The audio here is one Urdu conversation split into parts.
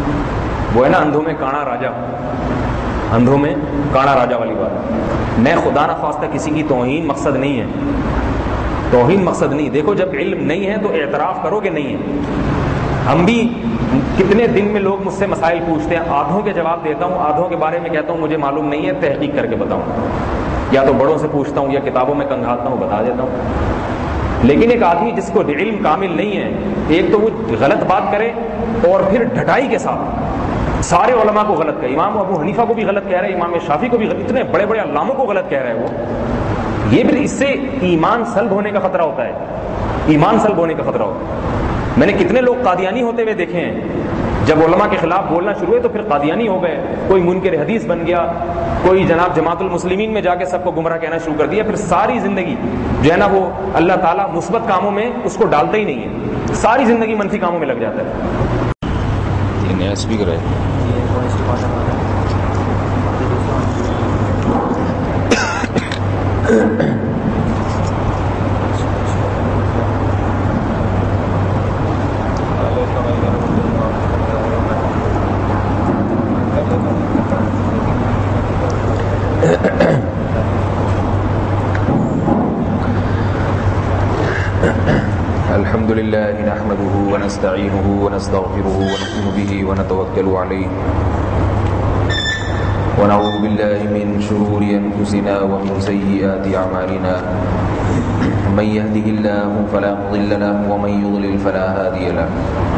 وہ ہے نا اندھوں میں کانا راجا، اندھوں میں کانا راجا والی بات. میں خدا نخواستہ کسی کی توہین مقصد نہیں ہے، توہین مقصد نہیں. دیکھو جب علم نہیں ہے تو اعتراف کرو کہ نہیں ہے. ہم بھی کتنے دن میں لوگ مجھ سے مسائل پوچھتے ہیں، آدھوں کے جواب دیتا ہوں، آدھوں کے بارے میں کہتا ہوں مجھے معلوم نہیں ہے، تحقیق کر کے بتاؤں. یا تو بڑوں سے پوچھتا ہوں یا کتابوں میں کنگھالتا ہوں، بتا دیتا ہوں. لیکن ایک آدمی جس کو علم کامل نہیں ہے، ایک تو وہ غلط بات کرے اور پھر ڈھٹائی کے ساتھ سارے علماء کو غلط کہے. امام ابو حنیفہ کو بھی غلط کہہ رہا ہے، امام شافعی کو بھی غلط، اتنے بڑے بڑے علاموں کو غلط کہہ رہا ہے وہ. یہ پھر اس سے ایمان سلب ہونے کا خطرہ ہوتا ہے، ایمان سلب ہونے کا خطرہ ہوتا ہے. میں نے کتنے لوگ قادیانی ہوتے ہوئے دیکھے ہیں، جب علماء کے خلاف بولنا شروع ہوئے تو پھر قادیانی ہو گئے. کوئی منکر حدیث بن گیا، کوئی جناب جماعت المسلمین میں جا کے سب کو گمراہ کہنا شروع کر دیا. پھر ساری زندگی جو ہے نا وہ اللہ تعالیٰ مثبت کاموں میں اس کو ڈالتا ہی نہیں ہے، ساری زندگی منفی کاموں میں لگ جاتا ہے. یہ نیا اسپیکر ہے. الحمد لله نحمده ونستعينه ونستغفره ونؤمن به ونتوكل عليه ونعوذ بالله من شرور أنفسنا ومن سيئات أعمالنا من يهده الله فلا مضل له ومن يضلل فلا هادي له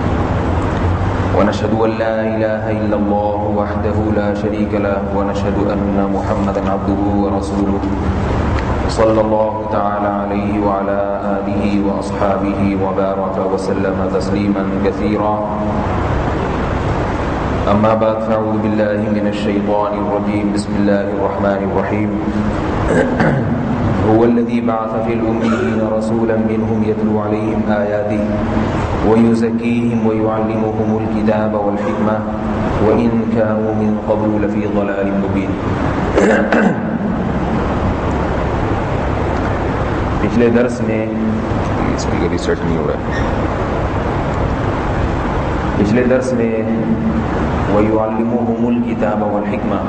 ونشهد أن لا إله إلا الله وحده لا شريك له ونشهد أن محمدا عبده ورسوله صلى الله تعالى عليه وعلى آله وأصحابه وبارك وسلم تسليما كثيرا. أما بعد فأعوذ بالله من الشيطان الرجيم. بسم الله الرحمن الرحيم. هو الذي بعث في الأميين رسولا منهم يتلو عليهم آياته ويزكيهم ويعلمهم الكتاب والحكمة وإن كانوا من قبل لفي ضلال مبين. پچھلے درس میں اسپیکر ریسیٹ نہیں ہو رہا ہے. پچھلے درس میں وَيُعَلِّمُهُمُ الْكِتَابَ وَالْحِكْمَةَ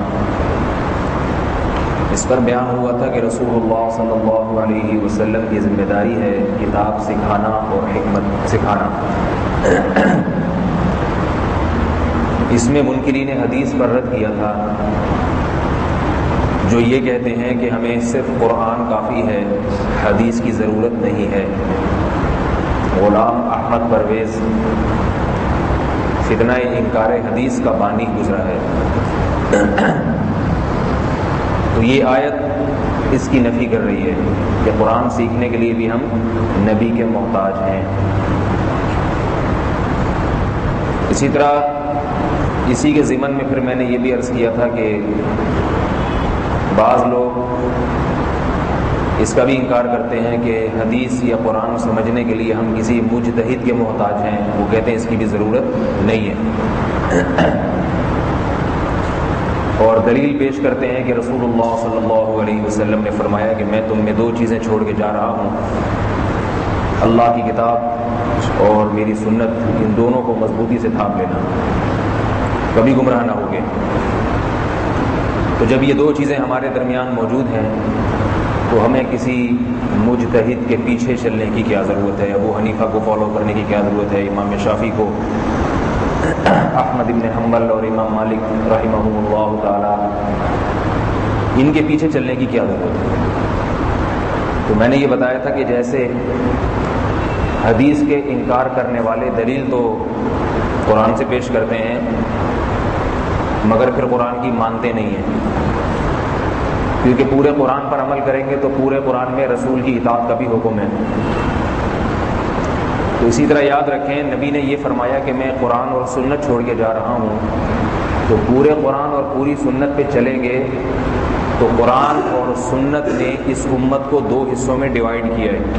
اس پر بیان ہوا تھا کہ رسول اللہ صلی اللہ علیہ وسلم کی ذمہ داری ہے کتاب سکھانا اور حکمت سکھانا. اس میں منکرین حدیث پر رد کیا تھا جو یہ کہتے ہیں کہ ہمیں صرف قرآن کافی ہے، حدیث کی ضرورت نہیں ہے. غلام احمد پرویز فتنہ انکار حدیث کا بانی گزرا ہے. تو یہ آیت اس کی نفی کر رہی ہے کہ قرآن سیکھنے کے لیے بھی ہم نبی کے محتاج ہیں. اسی طرح اسی کے ضمن میں پھر میں نے یہ بھی عرض کیا تھا کہ بعض لوگ اس کا بھی انکار کرتے ہیں کہ حدیث یا قرآن سمجھنے کے لیے ہم کسی مجتہد کے محتاج ہیں. وہ کہتے ہیں اس کی بھی ضرورت نہیں ہے، اور دلیل پیش کرتے ہیں کہ رسول اللہ صلی اللہ علیہ وسلم نے فرمایا کہ میں تم میں دو چیزیں چھوڑ کے جا رہا ہوں، اللہ کی کتاب اور میری سنت. ان دونوں کو مضبوطی سے تھام لینا، کبھی گمراہ نہ ہوگے. تو جب یہ دو چیزیں ہمارے درمیان موجود ہیں تو ہمیں کسی مجتہد کے پیچھے چلنے کی کیا ضرورت ہے؟ ابو حنیفہ کو فالو کرنے کی کیا ضرورت ہے؟ امام شافعی کو، احمد بن حنبل اور امام مالک رحمہم اللہ تعالی، ان کے پیچھے چلنے کی کیا ضرورت ہے؟ تو میں نے یہ بتایا تھا کہ جیسے حدیث کے انکار کرنے والے دلیل تو قرآن سے پیش کرتے ہیں مگر پھر قرآن کی مانتے نہیں ہیں، کیونکہ پورے قرآن پر عمل کریں گے تو پورے قرآن میں رسول کی اطاعت کا بھی حکم ہے. تو اسی طرح یاد رکھیں نبی نے یہ فرمایا کہ میں قرآن اور سنت چھوڑ کے جا رہا ہوں، تو پورے قرآن اور پوری سنت پہ چلیں گے تو قرآن اور سنت نے اس امت کو دو حصوں میں ڈیوائیڈ کیا ہے.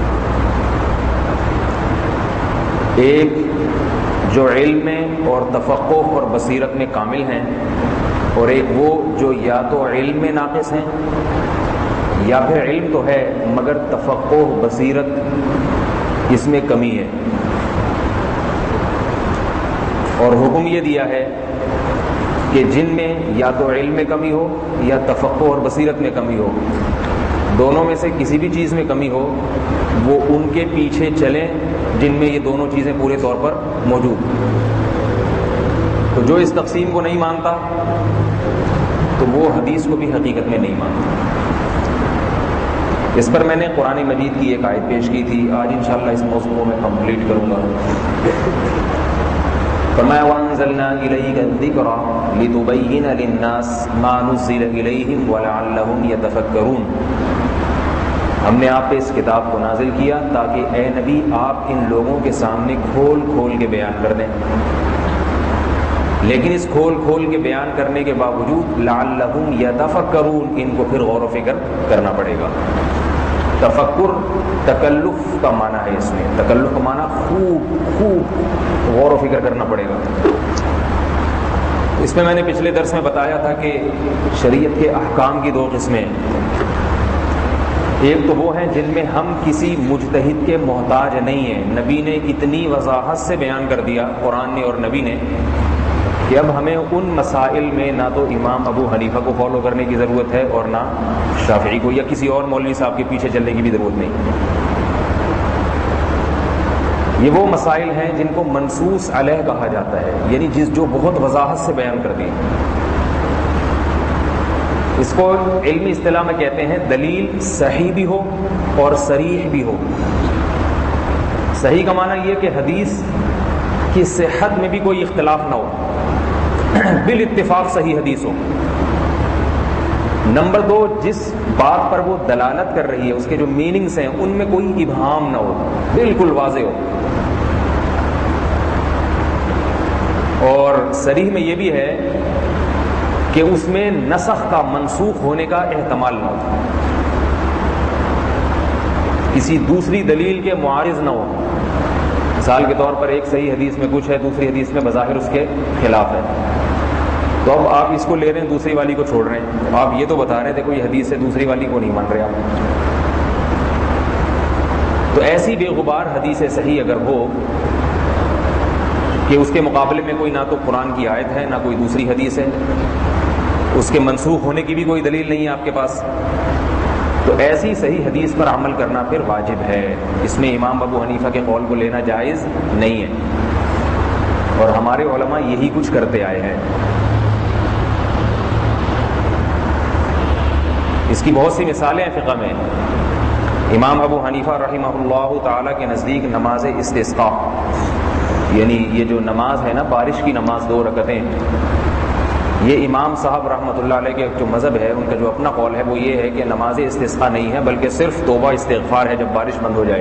ایک جو علم میں اور تفقہ اور بصیرت میں کامل ہیں، اور ایک وہ جو یا تو علم میں ناقص ہیں یا پھر علم تو ہے مگر تفقہ بصیرت اس میں کمی ہے. اور حکم یہ دیا ہے کہ جن میں یا تو علم میں کمی ہو یا تفقہ اور بصیرت میں کمی ہو، دونوں میں سے کسی بھی چیز میں کمی ہو، وہ ان کے پیچھے چلیں جن میں یہ دونوں چیزیں پورے طور پر موجود۔ تو جو اس تقسیم کو نہیں مانتا تو وہ حدیث کو بھی حقیقت میں نہیں مانتا۔ اس پر میں نے قرآن مجید کی ایک آیت پیش کی تھی، آج انشاءاللہ اس موضوع کو میں کمپلیٹ کروں گا۔ فرمایا وَأَنزَلْنَا إِلَيْكَ الذِّكْرَ لِتُبَيِّنَ لِلنَّاسِ مَا نُزِّلَ إِلَيْهِمْ وَلَعَلَّهُمْ يَتَفَكَّرُونَ، ہم نے آپ پہ اس کتاب کو نازل کیا تاکہ اے نبی آپ ان لوگوں کے سامنے کھول کھول کے بیان کر دیں، لیکن اس کھول کھول کے بیان کرنے کے باوجود لعلہم یتفکرون، ان کو پھر غور و فکر کرنا پڑے گا۔ تفکر تکلف کا معنی ہے، اس میں تکلف کا معنی خوب غور و فکر کرنا پڑے گا۔ اس میں میں نے پچھلے درس میں بتایا تھا کہ شریعت کے احکام کی دو قسمیں ہیں، ایک تو وہ ہیں جن میں ہم کسی مجتہد کے محتاج نہیں ہیں، نبی نے اتنی وضاحت سے بیان کر دیا قرآن نے اور نبی نے کہ اب ہمیں ان مسائل میں نہ تو امام ابو حنیفہ کو فالو کرنے کی ضرورت ہے اور نہ شافعی کو یا کسی اور مولوی صاحب کے پیچھے چلنے کی بھی ضرورت نہیں۔ یہ وہ مسائل ہیں جن کو منصوص علیہ کہا جاتا ہے، یعنی جو بہت وضاحت سے بیان کر دی۔ اس کو علمی اصطلاح میں کہتے ہیں دلیل صحیح بھی ہو اور صریح بھی ہو۔ صحیح کا معنی یہ کہ حدیث کی صحت میں بھی کوئی اختلاف نہ ہو، بالاتفاق صحیح حدیث ہو۔ نمبر دو، جس بات پر وہ دلالت کر رہی ہے اس کے جو میننگز ہیں ان میں کوئی ابہام نہ ہو، بالکل واضح ہو۔ اور صریح میں یہ بھی ہے کہ اس میں نسخ کا، منسوخ ہونے کا احتمال نہ ہو، کسی دوسری دلیل کے معارض نہ ہو۔ مثال کے طور پر ایک صحیح حدیث میں کچھ ہے، دوسری حدیث میں بظاہر اس کے خلاف ہے، تو اب آپ اس کو لے رہے ہیں، دوسری والی کو چھوڑ رہے ہیں۔ آپ یہ تو بتا رہے تھے کوئی حدیث ہے، دوسری والی کو نہیں مان رہے آپ۔ تو ایسی بے غبار حدیث صحیح اگر ہو کہ اس کے مقابلے میں کوئی نہ تو قرآن کی آیت ہے نہ کوئی دوسری حدیث ہے، اس کے منسوخ ہونے کی بھی کوئی دلیل نہیں ہے آپ کے پاس، تو ایسی صحیح حدیث پر عمل کرنا پھر واجب ہے۔ اس میں امام ابو حنیفہ کے قول کو لینا جائز نہیں ہے، اور ہمارے علماء یہی کچھ کرتے آئے ہیں۔ اس کی بہت سی مثالیں ہیں فقہ میں۔ امام ابو حنیفہ رحمہ اللہ تعالیٰ کے نزدیک نماز استسقاء، یعنی یہ جو نماز ہے نا بارش کی نماز 2 رکعتیں، یہ امام صاحب رحمۃ اللہ علیہ کے جو مذہب ہے، ان کا جو اپنا قول ہے وہ یہ ہے کہ نماز استسقاء نہیں ہے بلکہ صرف توبہ استغفار ہے جب بارش بند ہو جائے۔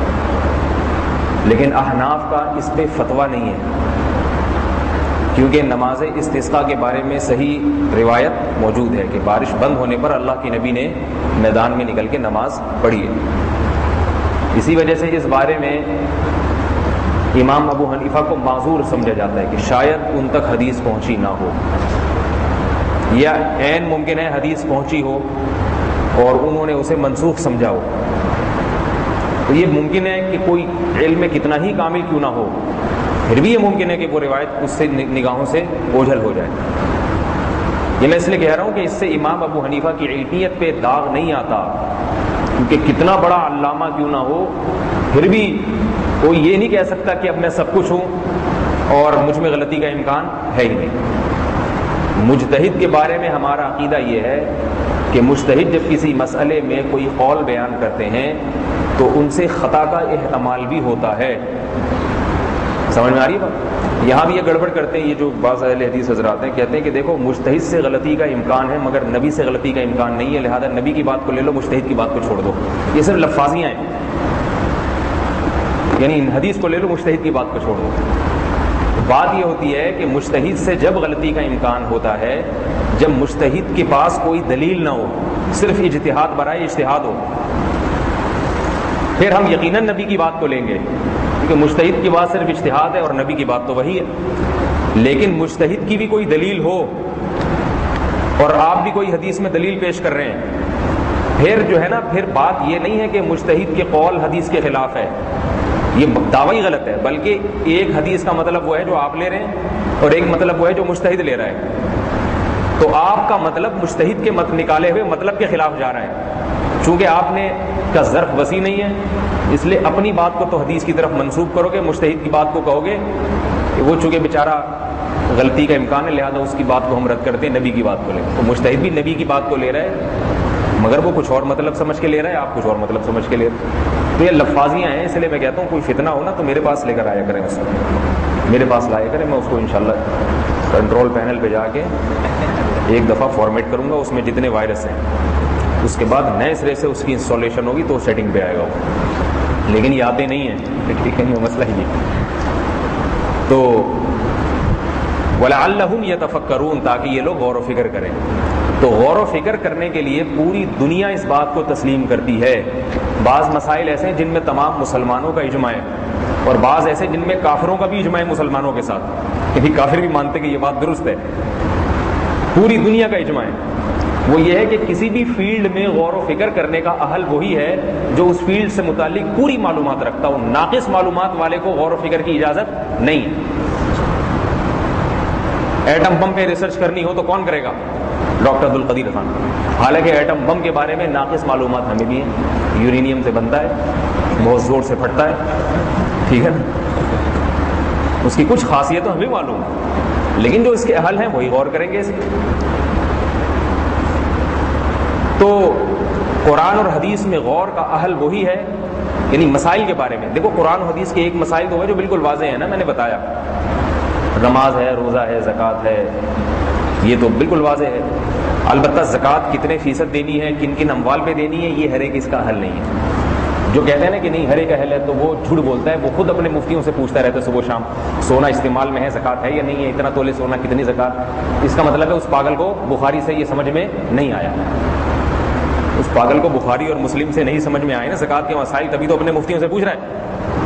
لیکن احناف کا اس پہ فتویٰ نہیں ہے، کیونکہ نماز استسقاء کے بارے میں صحیح روایت موجود ہے کہ بارش بند ہونے پر اللہ کے نبی نے میدان میں نکل کے نماز پڑھی ہے۔ اسی وجہ سے اس بارے میں امام ابو حنیفہ کو معذور سمجھا جاتا ہے کہ شاید ان تک حدیث پہنچی نہ ہو، یا عین ممکن ہے حدیث پہنچی ہو اور انہوں نے اسے منسوخ سمجھا ہو۔ تو یہ ممکن ہے کہ کوئی علم میں کتنا ہی کامل کیوں نہ ہو، پھر بھی یہ ممکن ہے کہ وہ روایت اس سے نگاہوں سے اوجھل ہو جائے۔ یہ میں اس لیے کہہ رہا ہوں کہ اس سے امام ابو حنیفہ کی علمیت پہ داغ نہیں آتا، کیونکہ کتنا بڑا علامہ کیوں نہ ہو پھر بھی کوئی یہ نہیں کہہ سکتا کہ اب میں سب کچھ ہوں اور مجھ میں غلطی کا امکان ہے ہی نہیں۔ مجتہد کے بارے میں ہمارا عقیدہ یہ ہے کہ مجتہد جب کسی مسئلے میں کوئی قول بیان کرتے ہیں تو ان سے خطا کا احتمال بھی ہوتا ہے۔ سمجھ میں آ رہی ہے بات؟ یہاں بھی یہ گڑبڑ کرتے ہیں یہ جو بعض اہل حدیث حضرات ہیں، کہتے ہیں کہ دیکھو مجتہد سے غلطی کا امکان ہے مگر نبی سے غلطی کا امکان نہیں ہے، لہذا نبی کی بات کو لے لو، مجتہد کی بات کو چھوڑ دو۔ یہ صرف لفاظیاں ہیں، یعنی حدیث کو لے لو، مجتہد کی بات کو چھوڑ دو۔ بات یہ ہوتی ہے کہ مجتہد سے جب غلطی کا امکان ہوتا ہے جب مجتہد کے پاس کوئی دلیل نہ ہو، صرف اجتہاد برائے اجتہاد ہو، پھر ہم یقیناً نبی کی بات کو لیں گے، کیونکہ مجتہد کی بات صرف اجتہاد ہے اور نبی کی بات تو وہی ہے۔ لیکن مجتہد کی بھی کوئی دلیل ہو اور آپ بھی کوئی حدیث میں دلیل پیش کر رہے ہیں، پھر جو ہے نا، پھر بات یہ نہیں ہے کہ مجتہد کے قول حدیث کے خلاف ہے، یہ دعوی غلط ہے، بلکہ ایک حدیث کا مطلب وہ ہے جو آپ لے رہے ہیں اور ایک مطلب وہ ہے جو مجتہد لے رہا ہے، تو آپ کا مطلب مجتہد کے نکالے ہوئے مطلب کے خلاف جا رہا ہے۔ چونکہ آپ نے کا ظرف وسیع نہیں ہے، اس لیے اپنی بات کو تو حدیث کی طرف منسوب کرو گے، مجتہد کی بات کو کہو گے کہ وہ چونکہ بیچارہ غلطی کا امکان ہے لہذا اس کی بات کو ہم رد کرتے ہیں، نبی کی بات کو لے، تو مجتہد بھی نبی کی بات کو لے رہا ہے مگر وہ کچھ اور مطلب سمجھ کے لے رہا ہے، آپ کچھ اور مطلب سمجھ کے لے رہے ہیں۔ تو یہ لفاظیاں ہیں، اس لیے میں کہتا ہوں کوئی فتنہ ہو نا تو میرے پاس لے کر آیا کریں، اس کو میرے پاس لایا کریں، میں اس کو انشاءاللہ کنٹرول پینل پہ جا کے ایک دفعہ فارمیٹ کروں گا، اس میں جتنے وائرس ہیں، اس کے بعد نئے سرے سے اس کی انسٹالیشن ہوگی تو سیٹنگ پہ آئے گا وہ، لیکن یہ آتے نہیں ہیں، ٹھیک ہے، یہ مسئلہ ہی ہے۔ تو وَلَعَلَّهُمْ يَتَفَكَّرُونَ، تاکہ یہ لوگ غور و فکر کریں۔ تو غور و فکر کرنے کے لیے پوری دنیا اس بات کو تسلیم کرتی ہے۔ بعض مسائل ایسے ہیں جن میں تمام مسلمانوں کا اجماع ہے، اور بعض ایسے جن میں کافروں کا بھی اجماع ہے مسلمانوں کے ساتھ، کیونکہ کافر بھی مانتے کہ یہ بات درست ہے۔ پوری دنیا کا اجماع ہے، وہ یہ ہے کہ کسی بھی فیلڈ میں غور و فکر کرنے کا اہل وہی ہے جو اس فیلڈ سے متعلق پوری معلومات رکھتا ہو، ناقص معلومات والے کو غور و فکر کی اجازت نہیں ہے۔ ایٹم بم پہ ریسرچ کرنی ہو تو کون کرے گا؟ ڈاکٹر عبدالقدیر خان، حالانکہ ایٹم بم کے بارے میں ناقص معلومات ہمیں بھی ہیں، یورینیم سے بنتا ہے، بہت زور سے پھٹتا ہے، ٹھیک ہے نا، اس کی کچھ خاصیتیں ہمیں معلوم ہیں، لیکن جو اس کے اہل ہیں وہی غور کریں گے اس کی۔ تو قرآن اور حدیث میں غور کا اہل وہی ہے، یعنی مسائل کے بارے میں دیکھو، قرآن و حدیث کے ایک مسائل تو ہے جو بالکل واضح ہے نا، میں نے بتایا، نماز ہے، روزہ ہے، زکوٰۃ ہے، یہ تو بالکل واضح ہے۔ البتہ زکوٰۃ کتنے فیصد دینی ہے، کن کن اموال پہ دینی ہے، یہ ہر ایک اس کا حل نہیں ہے۔ جو کہتے ہیں نا کہ نہیں ہر ایک اہل ہے تو وہ جھوٹ بولتا ہے، وہ خود اپنے مفتیوں سے پوچھتا رہتا ہے صبح شام، سونا استعمال میں ہے، زکوٰۃ ہے یا نہیں ہے، اتنا تولے سونا کتنی زکوٰۃ۔ اس کا مطلب ہے اس پاگل کو بخاری سے یہ سمجھ میں نہیں آیا، اس پاگل کو بخاری اور مسلم سے نہیں سمجھ میں آئے نا زکوٰۃ کے مسائل، تبھی تو اپنے مفتیوں سے پوچھ رہا ہے،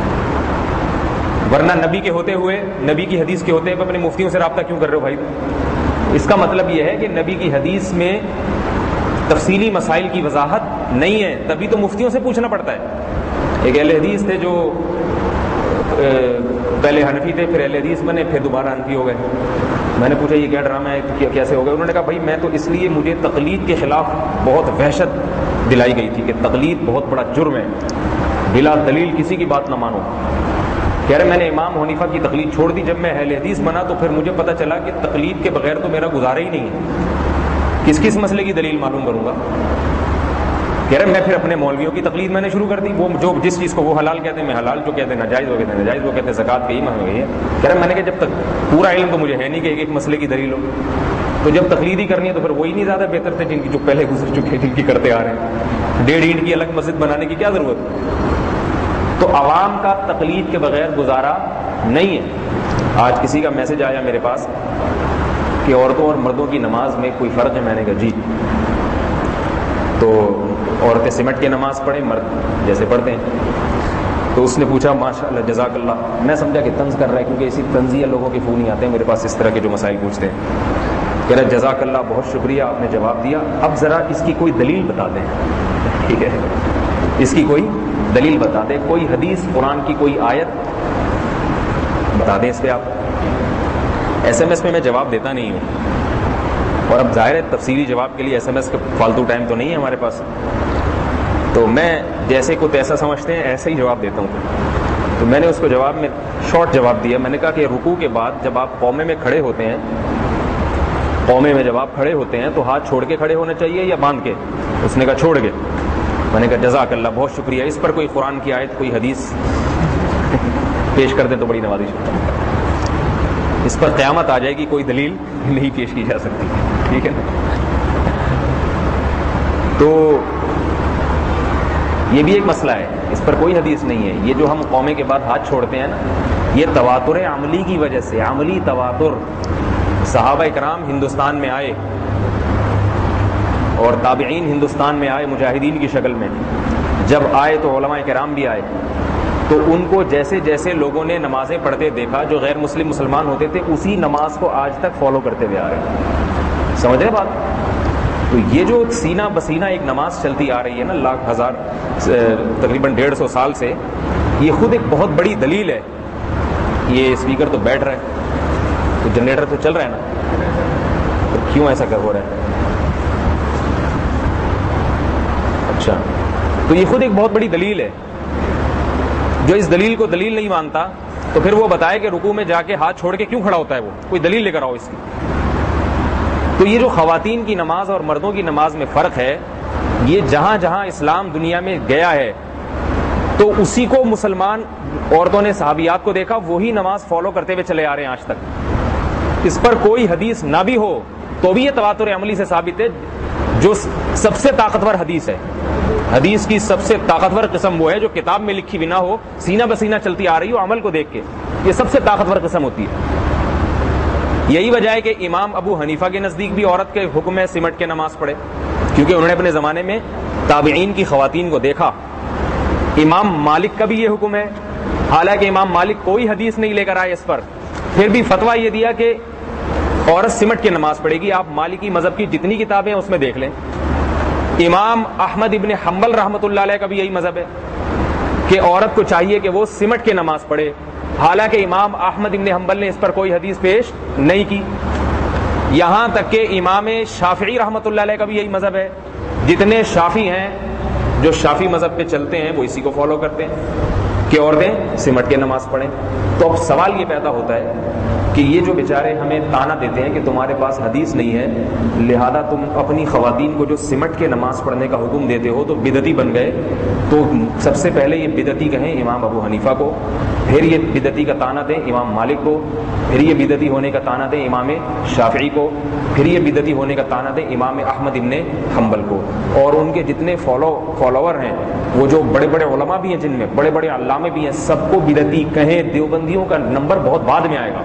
ورنہ نبی کے ہوتے ہوئے، نبی کی حدیث کے ہوتے ہوئے اپنے مفتیوں سے رابطہ کیوں کر رہے ہو بھائی؟ اس کا مطلب یہ ہے کہ نبی کی حدیث میں تفصیلی مسائل کی وضاحت نہیں ہے، تبھی تو مفتیوں سے پوچھنا پڑتا ہے۔ ایک اہل حدیث تھے جو پہلے حنفی تھے، پھر اہل حدیث بنے، پھر دوبارہ حنفی ہو گئے۔ میں نے پوچھا یہ کیا ڈرامہ ہے، کیسے ہو گئے؟ انہوں نے کہا بھائی میں تو اس لیے، مجھے تقلید کے خلاف بہت وحشت دلائی گئی تھی کہ تقلید بہت بڑا جرم ہے، بلا دلیل کسی کی بات نہ مانو۔ کہہ رہے میں نے امام حنیفہ کی تقلید چھوڑ دی، جب میں اہل حدیث بنا تو پھر مجھے پتہ چلا کہ تقلید کے بغیر تو میرا گزارا ہی نہیں ہے، کس مسئلے کی دلیل معلوم کروں گا؟ کہہ رہے میں پھر اپنے مولویوں کی تقلید میں نے شروع کر دی، وہ جو جس چیز کو وہ حلال کہتے ہیں میں حلال، جو کہتے ہیں ناجائز وہ کہتے ہیں ناجائز، وہ کہتے ہیں زکوٰۃ کی مہنگی گئی ہے۔ کہہ رہے میں نے کہ جب تک پورا علم تو مجھے ہے نہیں کہ ایک ایک مسئلے کی دلیل ہو، تو جب تقلید ہی کرنی ہے تو پھر وہی نہیں زیادہ بہتر تھے جن کی جو پہلے گزر چکے ہیں، جن کی کرتے آ رہے ہیں، 1.5 اینٹ کی الگ مسجد بنانے کی کیا ضرورت؟ تو عوام کا تقلید کے بغیر گزارا نہیں ہے۔ آج کسی کا میسج آیا میرے پاس کہ عورتوں اور مردوں کی نماز میں کوئی فرق ہے؟ میں نے کہا جی، تو عورتیں سمٹ کے نماز پڑھیں، مرد جیسے پڑھتے ہیں۔ تو اس نے پوچھا ماشاء اللہ جزاک اللہ، میں سمجھا کہ طنز کر رہا ہے کیونکہ اسی طنزیہ لوگوں کے فون ہی آتے ہیں میرے پاس اس طرح کے جو مسائل پوچھتے ہیں۔ کہہ رہا جزاک اللہ بہت شکریہ آپ نے جواب دیا، اب ذرا اس کی کوئی دلیل بتا دیں، ٹھیک ہے، اس کی کوئی دلیل بتا دیں، کوئی حدیث قرآن کی کوئی آیت بتا دیں اس پہ۔ آپ ایس ایم ایس میں جواب دیتا نہیں ہوں، اور اب ظاہر ہے تفصیلی جواب کے لیے ایس ایم ایس کا فالتو ٹائم تو نہیں ہے ہمارے پاس، تو میں جیسے کو تیسا سمجھتے ہیں ایسے ہی جواب دیتا ہوں۔ تو میں نے اس کو جواب میں شارٹ جواب دیا، میں نے کہا کہ رکوع کے بعد جب آپ قومے میں کھڑے ہوتے ہیں، قومے میں جب آپ کھڑے ہوتے ہیں تو ہاتھ چھوڑ کے کھڑے ہونا چاہیے یا باندھ کے؟ اس نے کہا چھوڑ کے۔ میں نے کہا جزاک اللہ بہت شکریہ، اس پر کوئی قرآن کی آیت کوئی حدیث پیش کر دیں تو بڑی نوازش ہے، اس پر قیامت آ جائے گی، کوئی دلیل نہیں پیش کی جا سکتی، ٹھیک ہے نا۔ تو یہ بھی ایک مسئلہ ہے، اس پر کوئی حدیث نہیں ہے۔ یہ جو ہم قومے کے بعد ہاتھ چھوڑتے ہیں نا، یہ تواتر عملی کی وجہ سے، عملی تواتر، صحابہ کرام ہندوستان میں آئے اور تابعین ہندوستان میں آئے مجاہدین کی شکل میں، جب آئے تو علماء کرام بھی آئے، تو ان کو جیسے جیسے لوگوں نے نمازیں پڑھتے دیکھا، جو غیر مسلم مسلمان ہوتے تھے اسی نماز کو آج تک فالو کرتے ہوئے آ رہے ہیں، سمجھ رہے بات؟ تو یہ جو سینہ بسینہ ایک نماز چلتی آ رہی ہے نا، لاکھ ہزار تقریباً 150 سال سے، یہ خود ایک بہت بڑی دلیل ہے. یہ اسپیکر تو بیٹھ رہا ہے, تو جنریٹر تو چل رہا ہے نا, تو کیوں ایسا ہو رہا ہے؟ اچھا, تو یہ خود ایک بہت بڑی دلیل ہے. جو اس دلیل کو دلیل نہیں مانتا تو پھر وہ بتائے کہ رکوع میں جا کے ہاتھ چھوڑ کے کیوں کھڑا ہوتا ہے, وہ کوئی دلیل لے کر آؤ اس کی. تو یہ جو خواتین کی نماز اور مردوں کی نماز میں فرق ہے, یہ جہاں جہاں اسلام دنیا میں گیا ہے تو اسی کو مسلمان عورتوں نے صحابیات کو دیکھا, وہی نماز فالو کرتے ہوئے چلے آ رہے ہیں آج تک. اس پر کوئی حدیث نہ بھی ہو تو بھی یہ تواتر عملی سے ثابت ہے. جو سب سے طاقتور حدیث ہے, حدیث کی سب سے طاقتور قسم وہ ہے جو کتاب میں لکھی بھی نہ ہو, سینہ بسینہ چلتی آ رہی ہو عمل کو دیکھ کے, یہ سب سے طاقتور قسم ہوتی ہے. یہی وجہ ہے کہ امام ابو حنیفہ کے نزدیک بھی عورت کے حکم ہے سمٹ کے نماز پڑھے, کیونکہ انہوں نے اپنے زمانے میں تابعین کی خواتین کو دیکھا. امام مالک کا بھی یہ حکم ہے, حالانکہ امام مالک کوئی حدیث نہیں لے کر آئے اس پر, پھر بھی فتویٰ یہ دیا کہ عورت سمٹ کے نماز پڑھے گی. آپ مالکی مذہب کی جتنی کتابیں ہیں اس میں دیکھ لیں. امام احمد ابن حنبل رحمۃ اللہ علیہ کا بھی یہی مذہب ہے کہ عورت کو چاہیے کہ وہ سمٹ کے نماز پڑھے, حالانکہ امام احمد ابن حنبل نے اس پر کوئی حدیث پیش نہیں کی. یہاں تک کہ امام شافعی رحمۃ اللہ علیہ کا بھی یہی مذہب ہے. جتنے شافعی ہیں, جو شافعی مذہب پہ چلتے ہیں, وہ اسی کو فالو کرتے ہیں کہ عورتیں سمٹ کے نماز پڑھیں. تو اب سوال یہ پیدا ہوتا ہے کہ یہ جو بیچارے ہمیں تانا دیتے ہیں کہ تمہارے پاس حدیث نہیں ہے, لہذا تم اپنی خواتین کو جو سمٹ کے نماز پڑھنے کا حکم دیتے ہو تو بدعتی بن گئے. تو سب سے پہلے یہ بدعتی کہیں امام ابو حنیفہ کو, پھر یہ بدعتی کا تانا دیں امام مالک کو, پھر یہ بدعتی ہونے کا تانا دیں امام شافعی کو, پھر یہ بدعتی ہونے کا تانا دیں امام احمد ابن حنبل کو. اور ان کے جتنے فالوور ہیں, وہ جو بڑے بڑے علماء بھی ہیں, جن میں بڑے بڑے علامے بھی ہیں, سب کو بدعتی کہیں. دیوبندیوں کا نمبر بہت بعد میں آئے گا,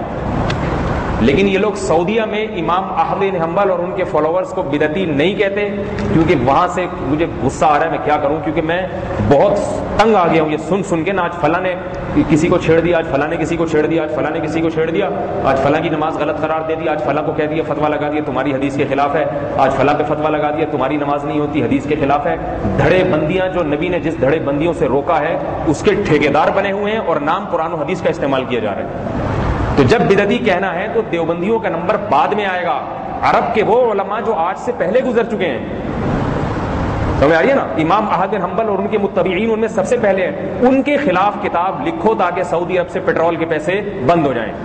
لیکن یہ لوگ سعودیہ میں امام احمد بن حنبل اور ان کے فالوورز کو بدعتی نہیں کہتے, کیونکہ وہاں سے مجھے غصہ آ رہا ہے, میں کیا کروں, کیونکہ میں بہت تنگ آ گیا ہوں یہ سن کے نا. آج فلاں نے کسی کو چھیڑ دیا, آج فلاں نے کسی کو چھیڑ دیا, آج فلاں نے کسی کو چھیڑ دیا, آج فلاں کی نماز غلط قرار دے دی, آج فلاں کو کہہ دیا, فتویٰ لگا دیا تمہاری حدیث کے خلاف ہے, آج فلاں پہ فتویٰ لگا دیا تمہاری نماز نہیں ہوتی, حدیث کے خلاف ہے. دھڑے بندیاں جو نبی نے جس دھڑے بندیوں سے روکا ہے اس کے ٹھیکیدار بنے ہوئے ہیں, اور نام قرآن و حدیث کا استعمال کیا جا رہا ہے. تو جب بدعتی کہنا ہے تو دیوبندیوں کا نمبر بعد میں آئے گا. عرب کے وہ علماء جو آج سے پہلے گزر چکے ہیں, سمجھ آ رہی ہے نا, امام احمد بن حنبل اور ان کے متبعین ان میں سب سے پہلے ہیں. ان کے خلاف کتاب لکھو تاکہ سعودی عرب سے پیٹرول کے پیسے بند ہو جائیں.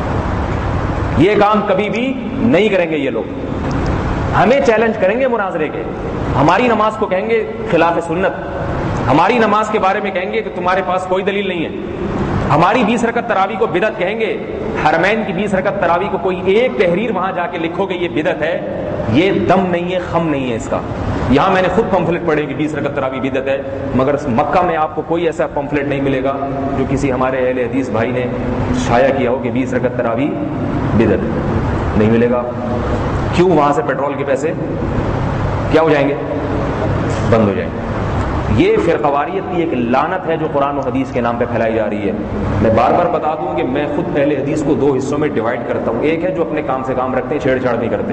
یہ کام کبھی بھی نہیں کریں گے یہ لوگ. ہمیں چیلنج کریں گے مناظرے کے, ہماری نماز کو کہیں گے خلاف سنت, ہماری نماز کے بارے میں کہیں گے کہ تمہارے پاس کوئی دلیل نہیں ہے. ہماری 20 رکعت تراویح کو بدعت کہیں گے, حرمین کی 20 رکعت تراویح کو کوئی ایک تحریر وہاں جا کے لکھو گے یہ بدعت ہے, یہ دم نہیں ہے, خم نہیں ہے اس کا. یہاں میں نے خود پمفلٹ پڑھے کہ 20 رکعت تراویح بدعت ہے, مگر مکہ میں آپ کو کوئی ایسا پمفلٹ نہیں ملے گا جو کسی ہمارے اہل حدیث بھائی نے شائع کیا ہو کہ 20 رکعت تراویح بدعت, نہیں ملے گا. کیوں؟ وہاں سے پیٹرول کے پیسے کیا ہو جائیں گے, بند ہو جائیں گے. یہ فرقواریت کی ایک لعنت ہے جو قرآن و حدیث کے نام پہ پھیلائی جا رہی ہے. میں بار بار بتا دوں کہ میں خود اہل حدیث کو 2 حصوں میں ڈیوائڈ کرتا ہوں. ایک ہے جو اپنے کام سے کام رکھتے ہیں, چھیڑ چھاڑ نہیں کرتے,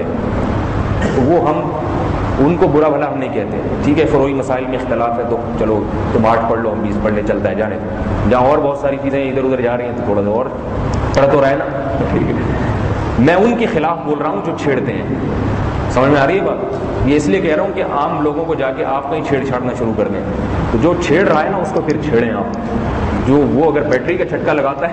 تو وہ ہم ان کو برا بھلا ہم نہیں کہتے. ٹھیک ہے, فروعی مسائل میں اختلاف ہے تو چلو تم 8 پڑھ لو, ہم 20 پڑھ لیں, چلتا ہے, جانے. جہاں اور بہت ساری چیزیں ادھر ادھر جا رہی ہیں تو تھوڑا سا اور پڑھ تو رہے نا. میں ان کے خلاف بول رہا ہوں جو چھیڑتے ہیں. سمجھ میں آ رہی ہے بات؟ یہ اس لیے کہہ رہا ہوں کہ عام لوگوں کو جا کے آپ کہیں چھیڑ چھاڑنا شروع کر دیں. تو جو چھیڑ رہا ہے نا اس کو پھر چھیڑیں آپ. جو وہ اگر بیٹری کا چھٹکا لگاتا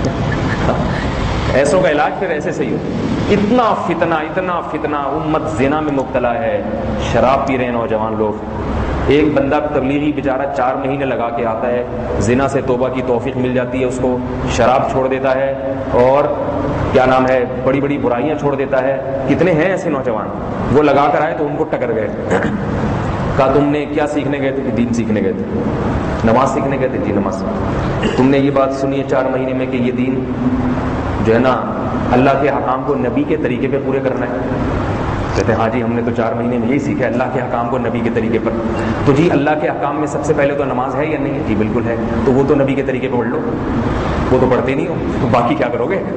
ہے ایسوں کا علاج پھر ایسے صحیح ہو. اتنا فتنہ امت زنا میں مبتلا ہے, شراب پی رہے ہیں نوجوان لوگ. ایک بندہ تبلیغی بیچارہ 4 مہینے لگا کے آتا ہے, زنا سے توبہ کی توفیق مل جاتی ہے اس کو, شراب چھوڑ دیتا ہے, اور کیا نام ہے بڑی بڑی برائیاں چھوڑ دیتا ہے. کتنے ہیں ایسے نوجوان, وہ لگا کر آئے تو ان کو ٹکر گئے. کہا تم نے کیا سیکھنے گئے تھے؟ کہ دین سیکھنے گئے تھے. نماز سیکھنے گئے تھے؟ جی نماز. تم نے یہ بات سنی ہے 4 مہینے میں کہ یہ دین جو ہے نا اللہ کے حکام کو نبی کے طریقے پہ پورے کرنا ہے؟ کہتے ہیں ہاں جی ہم نے تو 4 مہینے میں یہی سیکھا ہے, اللہ کے حکام کو نبی کے طریقے پر. تو جی اللہ کے حکام میں سب سے پہلے تو نماز ہے یا نہیں ہے؟ جی بالکل ہے. تو وہ تو نبی کے طریقے پہ پڑھ لو. وہ تو پڑھتے نہیں ہو, تو باقی کیا کرو گے؟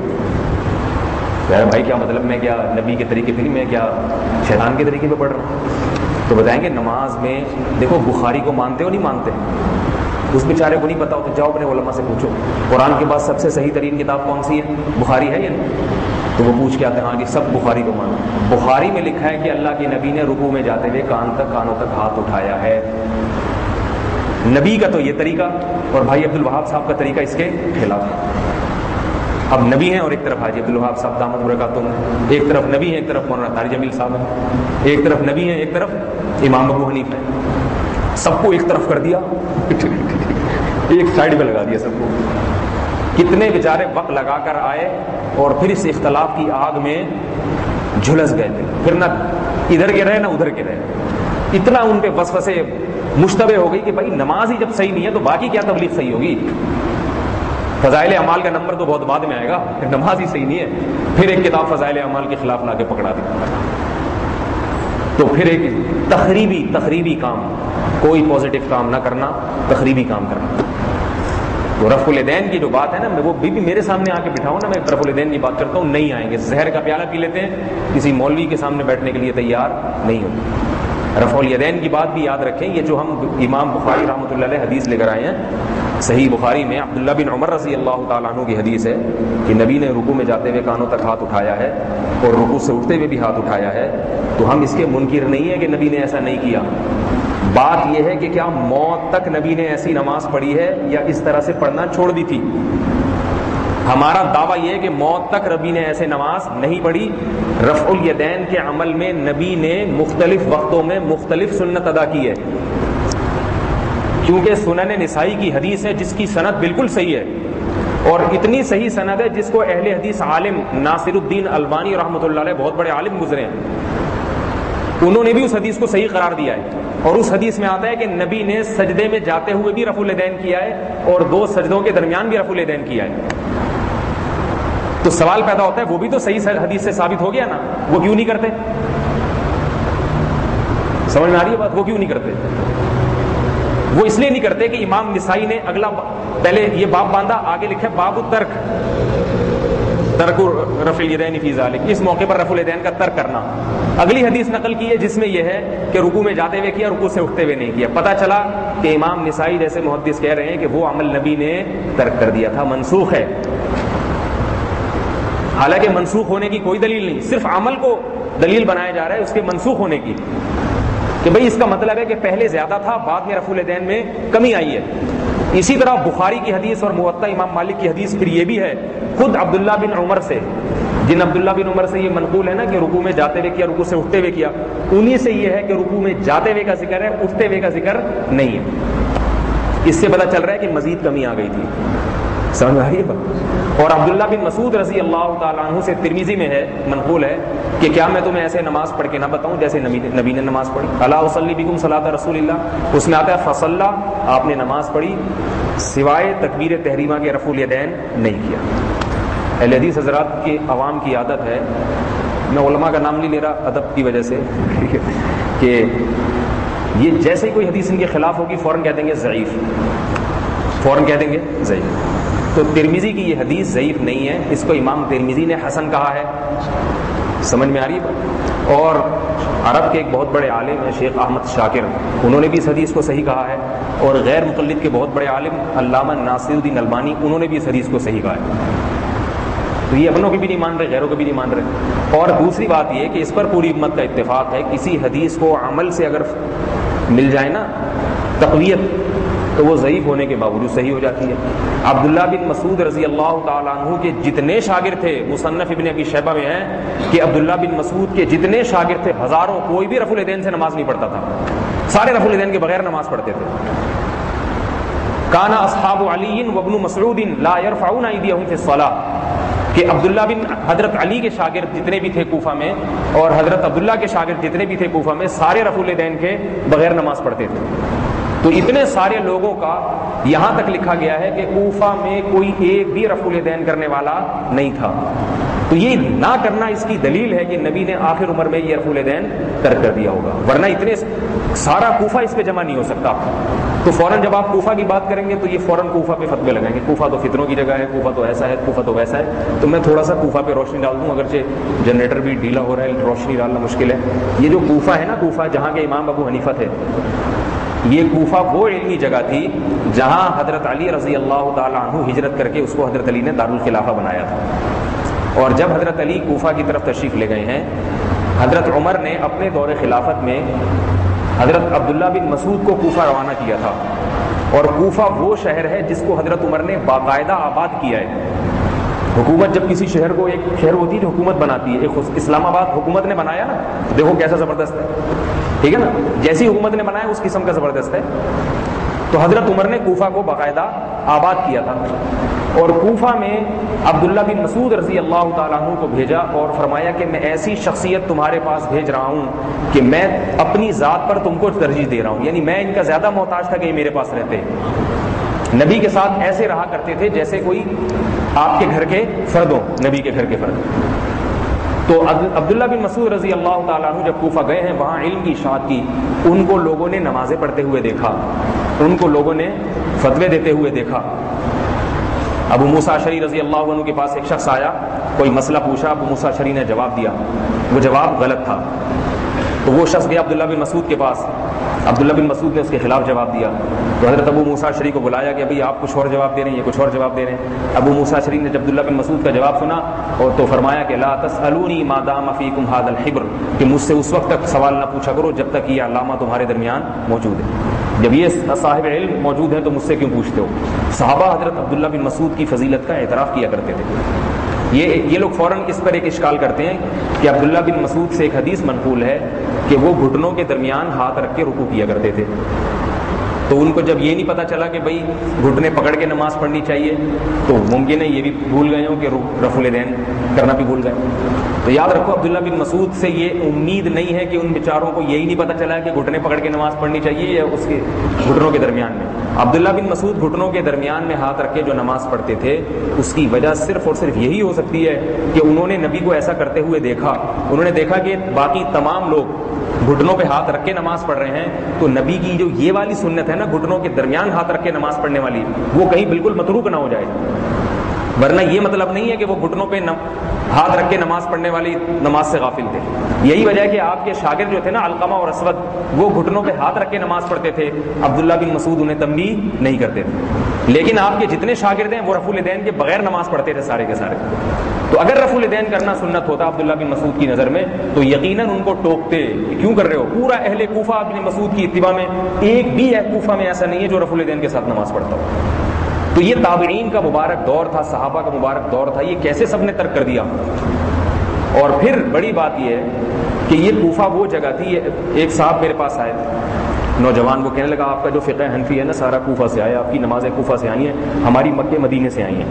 بھائی کیا مطلب, میں کیا نبی کے طریقے پہ نہیں, میں کیا شیطان کے طریقے پہ پڑھ رہا ہوں؟ تو بتائیں گے نماز میں دیکھو بخاری کو مانتے ہو نہیں مانتے؟ اس بیچارے کو نہیں پتا ہو تو جاؤ اپنے علماء سے پوچھو قرآن کے بعد سب سے صحیح ترین کتاب کون سی ہے؟ بخاری ہے یا نہیں؟ تو وہ پوچھ کے آتے ہیں ہاں جی سب بخاری کو مانو. بخاری میں لکھا ہے کہ اللہ کے نبی نے رکوع میں جاتے ہوئے کانوں تک ہاتھ اٹھایا ہے. نبی کا تو یہ طریقہ اور بھائی عبد الوہاب صاحب کا طریقہ اس کے خلاف ہے. اب نبی ہیں اور ایک طرف حاجی عبد الوہاب صاحب دامت برکاتہم ہیں، ایک طرف نبی ہیں ایک طرف مولانا طارق جمیل صاحب ہیں، ایک طرف نبی ہیں ایک طرف امام ابو حنیفہ ہیں. سب کو ایک طرف کر دیا ایک سائڈ پہ لگا دیا سب کو. کتنے بیچارے وقت لگا کر آئے اور پھر اس اختلاف کی آگ میں جھلس گئے تھے، پھر نہ ادھر کے رہے نہ ادھر کے رہے. اتنا ان پہ وسوسے مشتبہ ہو گئی کہ بھائی نماز ہی جب صحیح نہیں ہے تو باقی کیا تبلیغ صحیح ہوگی. فضائل اعمال کا نمبر تو بہت بعد میں آئے گا، نماز ہی صحیح نہیں ہے. پھر ایک کتاب فضائل اعمال کے خلاف لا کے پکڑا دی. تو پھر ایک تخریبی کام، کوئی پازیٹو کام نہ کرنا، تخریبی کام کرنا. تو رفع الیدین کی جو بات ہے نا، وہ بھی میرے سامنے آ کے بٹھاؤ نا، میں رفع الیدین کی بات کرتا ہوں، نہیں آئیں گے. زہر کا پیالہ پی لیتے ہیں، کسی مولوی کے سامنے بیٹھنے کے لیے تیار نہیں ہوتے. رفع الیدین کی بات بھی یاد رکھیں. یہ جو ہم امام بخاری رحمۃ اللہ علیہ حدیث لے کر آئے ہیں صحیح بخاری میں، عبداللہ بن عمر رضی اللہ تعالیٰ عنہ کی حدیث ہے کہ نبی نے رکوع میں جاتے ہوئے کانوں تک ہاتھ اٹھایا ہے اور رکوع سے اٹھتے ہوئے بھی ہاتھ اٹھایا ہے. تو ہم اس کے منکر نہیں ہیں کہ نبی نے ایسا نہیں کیا. بات یہ ہے کہ کیا موت تک نبی نے ایسی نماز پڑھی ہے یا اس طرح سے پڑھنا چھوڑ دی تھی. ہمارا دعویٰ یہ ہے کہ موت تک نبی نے ایسے نماز نہیں پڑھی. رفع الیدین کے عمل میں نبی نے مختلف وقتوں میں مختلف سنت ادا کی ہے، کیونکہ سنن نسائی کی حدیث ہے جس کی سند بالکل صحیح ہے، اور اتنی صحیح سند ہے جس کو اہل حدیث عالم ناصر الدین البانی رحمۃ اللہ علیہ، بہت بڑے عالم گزرے ہیں، انہوں نے بھی اس حدیث کو صحیح قرار دیا ہے. اور اس حدیث میں آتا ہے کہ نبی نے سجدے میں جاتے ہوئے بھی رفع الیدین کیا ہے اور دو سجدوں کے درمیان بھی رفع الیدین کیا ہے. تو سوال پیدا ہوتا ہے وہ بھی تو صحیح حدیث سے ثابت ہو گیا نا، وہ کیوں نہیں کرتے؟ سمجھ میں آ رہی ہے بات؟ وہ کیوں نہیں کرتے؟ وہ اس لیے نہیں کرتے کہ امام نسائی نے اگلا پہلے یہ باب باندھا، آگے لکھا باب الترک، ترک رفع الیدین فی ذلک، اس موقع پر رفع الیدین کا ترک کرنا. اگلی حدیث نقل کی ہے جس میں یہ ہے کہ رکوع میں جاتے ہوئے کیا، رکوع سے اٹھتے ہوئے نہیں کیا. پتہ چلا کہ امام نسائی جیسے محدث کہہ رہے ہیں کہ وہ عمل نبی نے ترک کر دیا تھا، منسوخ ہے. حالانکہ منسوخ ہونے کی کوئی دلیل نہیں، صرف عمل کو دلیل بنایا جا رہا ہے اس کے منسوخ ہونے کی، کہ بھئی اس کا مطلب ہے کہ پہلے زیادہ تھا، بعد میں رفع الیدین میں کمی آئی ہے. اسی طرح بخاری کی حدیث اور موطا امام مالک کی حدیث پھر یہ بھی ہے خود عبداللہ بن عمر سے، جن عبداللہ بن عمر سے یہ منقول ہے نا کہ رکوع میں جاتے ہوئے کیا، رکوع سے اٹھتے ہوئے کیا، انہی سے یہ ہے کہ رکوع میں جاتے ہوئے کا ذکر ہے، اٹھتے ہوئے کا ذکر نہیں ہے. اس سے پتہ چل رہا ہے کہ مزید کمی آ گئی تھی. سمجھ میں آ رہی ہے بات؟ اور عبداللہ بن مسعود رضی اللہ تعالیٰ عنہ سے ترمذی میں ہے منقول ہے کہ کیا میں تمہیں ایسے نماز پڑھ کے نہ بتاؤں جیسے نبی نے نماز پڑھی. الا اصلی بکم صلاۃ رسول اللہ، اس میں آتا ہے فصلى، آپ نے نماز پڑھی سوائے تکبیر تحریمہ کے رفع الیدین نہیں کیا. اہل حدیث حضرات کی عوام کی عادت ہے، میں علماء کا نام نہیں لے رہا ادب کی وجہ سے، کہ یہ جیسے ہی کوئی حدیث ان کے خلاف ہوگی فوراً کہہ دیں گے ضعیف، فوراً کہہ دیں گے ضعیف. تو ترمذی کی یہ حدیث ضعیف نہیں ہے، اس کو امام ترمذی نے حسن کہا ہے. سمجھ میں آ رہی ہے؟ اور عرب کے ایک بہت بڑے عالم ہیں شیخ احمد شاکر، انہوں نے بھی اس حدیث کو صحیح کہا ہے. اور غیر مقلد کے بہت بڑے عالم علامہ ناصر الدین البانی، انہوں نے بھی اس حدیث کو صحیح کہا ہے. تو یہ اپنوں کی بھی نہیں مان رہے، غیروں کو بھی نہیں مان رہے. اور دوسری بات یہ کہ اس پر پوری امت کا اتفاق ہے، کسی حدیث کو عمل سے اگر مل جائے نا تقویت، تو وہ ضعیف ہونے کے باوجود صحیح ہو جاتی ہے. عبداللہ بن مسعود رضی اللہ تعالیٰ عنہ کے جتنے شاگرد تھے، مصنف ابن ابی شیبہ میں ہیں کہ عبداللہ بن مسعود کے جتنے شاگرد تھے ہزاروں، کوئی بھی رفع الیدین سے نماز نہیں پڑھتا تھا، سارے رفع الیدین کے بغیر نماز پڑھتے تھے. کان اصحاب علی وابن مسعود لا يرفعون ایدیہم فی الصلاۃ، کہ عبداللہ بن حضرت علی کے شاگرد جتنے بھی تھے کوفہ میں اور حضرت عبداللہ کے شاگرد جتنے بھی تھے کوفہ میں، سارے رفع الیدین کے بغیر نماز پڑھتے تھے. تو اتنے سارے لوگوں کا یہاں تک لکھا گیا ہے کہ کوفہ میں کوئی ایک بھی رفع الیدین کرنے والا نہیں تھا. تو یہ نہ کرنا اس کی دلیل ہے کہ نبی نے آخر عمر میں یہ رفع الیدین ترک کر دیا ہوگا، ورنہ اتنے سارا کوفہ اس پہ جمع نہیں ہو سکتا. تو فوراً جب آپ کوفہ کی بات کریں گے تو یہ فوراً کوفہ پہ فتوے لگائیں گے، کوفہ تو فتنوں کی جگہ ہے، کوفہ تو ایسا ہے، کوفہ تو ویسا ہے. تو میں تھوڑا سا کوفہ پہ روشنی ڈال دوں، اگرچہ جنریٹر بھی ڈھیلا ہو رہا ہے، روشنی ڈالنا مشکل ہے. یہ جو کوفہ ہے نا، کوفہ جہاں کے امام ابو حنیفہ تھے، یہ کوفہ وہ علمی جگہ تھی جہاں حضرت علی رضی اللہ تعالیٰ عنہ ہجرت کر کے اس کو حضرت علی نے دارالخلافہ بنایا تھا. اور جب حضرت علی کوفہ کی طرف تشریف لے گئے ہیں، حضرت عمر نے اپنے دور خلافت میں حضرت عبداللہ بن مسعود کو کوفہ روانہ کیا تھا. اور کوفہ وہ شہر ہے جس کو حضرت عمر نے باقاعدہ آباد کیا ہے. حکومت جب کسی شہر کو، ایک شہر ہوتی ہے جو حکومت بناتی ہے، ایک اسلام آباد حکومت نے بنایا نا، دیکھو کیسا زبردست ہے، ٹھیک ہے نا، جیسی حکومت نے بنایا اس قسم کا زبردست ہے. تو حضرت عمر نے کوفہ کو باقاعدہ آباد کیا تھا، اور کوفہ میں عبداللہ بن مسعود رضی اللہ تعالیٰ عنہ کو بھیجا اور فرمایا کہ میں ایسی شخصیت تمہارے پاس بھیج رہا ہوں کہ میں اپنی ذات پر تم کو ترجیح دے رہا ہوں، یعنی میں ان کا زیادہ محتاج تھا کہ یہ میرے پاس رہتے. نبی کے ساتھ ایسے رہا کرتے تھے جیسے کوئی آپ کے گھر کے فرد ہو، نبی کے گھر کے فرد. تو عبداللہ بن مسعود رضی اللہ تعالیٰ عنہ جب کوفہ گئے ہیں، وہاں علم کی اشاعت کی، ان کو لوگوں نے نمازیں پڑھتے ہوئے دیکھا، ان کو لوگوں نے فتوے دیتے ہوئے دیکھا. ابو موسیٰ اشعری رضی اللہ عنہ کے پاس ایک شخص آیا، کوئی مسئلہ پوچھا، ابو موسیٰ اشعری نے جواب دیا، وہ جواب غلط تھا. تو وہ شخص گیا عبداللہ بن مسعود کے پاس، عبداللہ بن مسعود نے اس کے خلاف جواب دیا. تو حضرت ابو موسیٰ اشعری کو بلایا کہ ابھی آپ کچھ اور جواب دے رہے ہیں، یہ کچھ اور جواب دے رہے ہیں. ابو موسیٰ اشعری نے جب عبداللہ بن مسعود کا جواب سنا اور تو فرمایا کہ لا تسألونی ما دام فیکم ھذا الحبر، کہ مجھ سے اس وقت تک سوال نہ پوچھا کرو جب تک یہ علامہ تمہارے درمیان موجود ہے. جب یہ صاحب علم موجود ہے تو مجھ سے کیوں پوچھتے ہو؟ صحابہ حضرت عبداللہ بن مسعود کی فضیلت کا اعتراف کیا کرتے تھے. یہ لوگ فوراً اس پر ایک اشکال کرتے ہیں کہ عبداللہ بن مسعود سے ایک حدیث منقول ہے کہ وہ گھٹنوں کے درمیان ہاتھ رکھ کے رکوع کیا کرتے تھے. تو ان کو جب یہ نہیں پتا چلا کہ بھائی گھٹنے پکڑ کے نماز پڑھنی چاہیے، تو ممکن ہے یہ بھی بھول گئے ہوں کہ رفع الیدین کرنا بھی بھول گئے. تو یاد رکھو عبداللہ بن مسعود سے یہ امید نہیں ہے کہ ان بیچاروں کو یہی نہیں پتا چلا کہ گھٹنے پکڑ کے نماز پڑھنی چاہیے یا اس کے گھٹنوں کے درمیان میں. عبداللہ بن مسعود گھٹنوں کے درمیان میں ہاتھ رکھ کے جو نماز پڑھتے تھے، اس کی وجہ صرف اور صرف یہی ہو سکتی ہے کہ انہوں نے نبی کو ایسا کرتے ہوئے دیکھا. انہوں نے دیکھا کہ باقی تمام لوگ گھٹنوں پہ ہاتھ رکھ کے نماز پڑھ رہے ہیں، تو نبی کی جو یہ والی سنت ہے نا گھٹنوں کے درمیان ہاتھ رکھ کے نماز پڑھنے والی، وہ کہیں بالکل متروک نہ ہو جائے. ورنہ یہ مطلب نہیں ہے کہ وہ گھٹنوں پہ ہاتھ رکھ کے نماز پڑھنے والی نماز سے غافل تھے. یہی وجہ ہے کہ آپ کے شاگرد جو تھے نا علقمہ اور اسود، وہ گھٹنوں پہ ہاتھ رکھ کے نماز پڑھتے تھے. عبداللہ بن مسعود انہیں تنبیہ نہیں کرتے تھے. لیکن آپ کے جتنے شاگرد ہیں وہ رفع الیدین کے بغیر نماز پڑھتے تھے سارے کے سارے. تو اگر رفع الیدین کرنا سنت ہوتا عبداللہ بن مسعود کی نظر میں تو یقیناً ان کو ٹوکتے کہ کیوں کر رہے ہو. پورا اہل کوفہ ابن مسعود کی اتباع میں ایک بھی اہل کوفہ میں ایسا نہیں ہے جو رفع الیدین کے ساتھ نماز پڑھتا ہو. تو یہ تابعین کا مبارک دور تھا، صحابہ کا مبارک دور تھا. یہ کیسے سب نے ترک کر دیا؟ اور پھر بڑی بات یہ ہے کہ یہ کوفہ وہ جگہ تھی. ایک صاحب میرے پاس آئے نوجوان، وہ کہنے لگا آپ کا جو فقہ حنفی ہے نا سارا کوفہ سے آیا، آپ کی نمازیں کوفہ سے آئی ہیں، ہماری مکے مدینے سے آئی ہیں.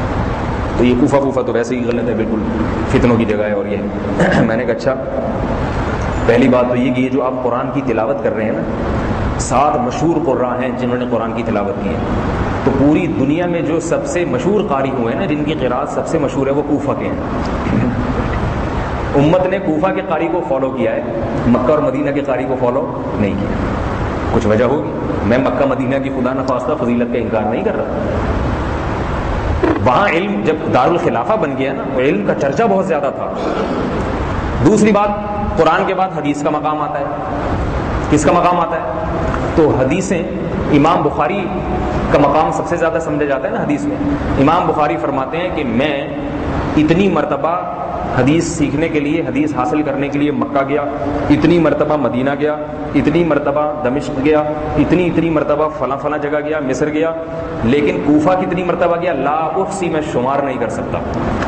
تو یہ کوفہ تو ویسے ہی غلط ہے، بالکل فتنوں کی جگہ ہے. اور یہ میں نے کہا اچھا، پہلی بات تو یہ کہ یہ جو آپ قرآن کی تلاوت کر رہے ہیں نا، 7 مشہور قراء ہیں جنہوں نے قرآن کی تلاوت کی ہے. تو پوری دنیا میں جو سب سے مشہور قاری ہوئے ہیں نا، جن کی قراءت سب سے مشہور ہے، وہ کوفہ کے ہیں. امت نے کوفہ کے قاری کو فالو کیا ہے، مکہ اور مدینہ کے قاری کو فالو نہیں کیا. کچھ وجہ ہوگی. میں مکہ مدینہ کی خدا نخواستہ فضیلت کا انکار نہیں کر رہا. وہاں علم جب دارالخلافہ بن گیا نا، تو علم کا چرچا بہت زیادہ تھا. دوسری بات، قرآن کے بعد حدیث کا مقام آتا ہے. کس کا مقام آتا ہے؟ تو حدیثیں، امام بخاری کا مقام سب سے زیادہ سمجھا جاتا ہے نا حدیث میں. امام بخاری فرماتے ہیں کہ میں اتنی مرتبہ حدیث سیکھنے کے لیے، حدیث حاصل کرنے کے لیے مکہ گیا، اتنی مرتبہ مدینہ گیا، اتنی مرتبہ دمشق گیا، اتنی مرتبہ فلاں فلاں جگہ گیا، مصر گیا، لیکن کوفہ کتنی مرتبہ گیا لا احصی، میں شمار نہیں کر سکتا.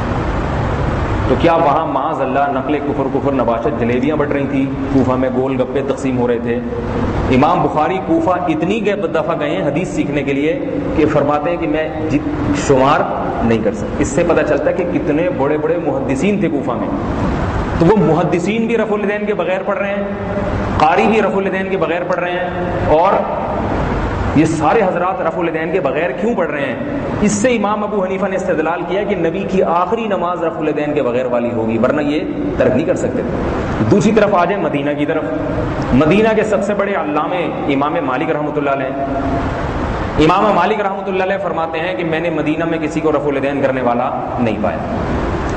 تو کیا وہاں معاذ اللہ نقل کفر نباشت جلیبیاں بٹ رہی تھیں؟ کوفہ میں گول گپے تقسیم ہو رہے تھے. امام بخاری کوفہ اتنی دفعہ گئے ہیں حدیث سیکھنے کے لیے کہ فرماتے ہیں کہ میں شمار نہیں کر سکتا. اس سے پتہ چلتا ہے کہ کتنے بڑے بڑے محدثین تھے کوفہ میں. تو وہ محدثین بھی رفع الیدین کے بغیر پڑھ رہے ہیں، قاری بھی رفع الیدین کے بغیر پڑھ رہے ہیں، اور یہ سارے حضرات رفع الیدین کے بغیر کیوں پڑھ رہے ہیں؟ اس سے امام ابو حنیفہ نے استدلال کیا کہ نبی کی آخری نماز رفع الیدین کے بغیر والی ہوگی، ورنہ یہ ترک نہیں کر سکتے. دوسری طرف آ جائیں مدینہ کی طرف. مدینہ کے سب سے بڑے علامے امام مالک رحمۃ اللہ علیہ، امام مالک رحمۃ اللہ علیہ فرماتے ہیں کہ میں نے مدینہ میں کسی کو رفع الیدین کرنے والا نہیں پایا.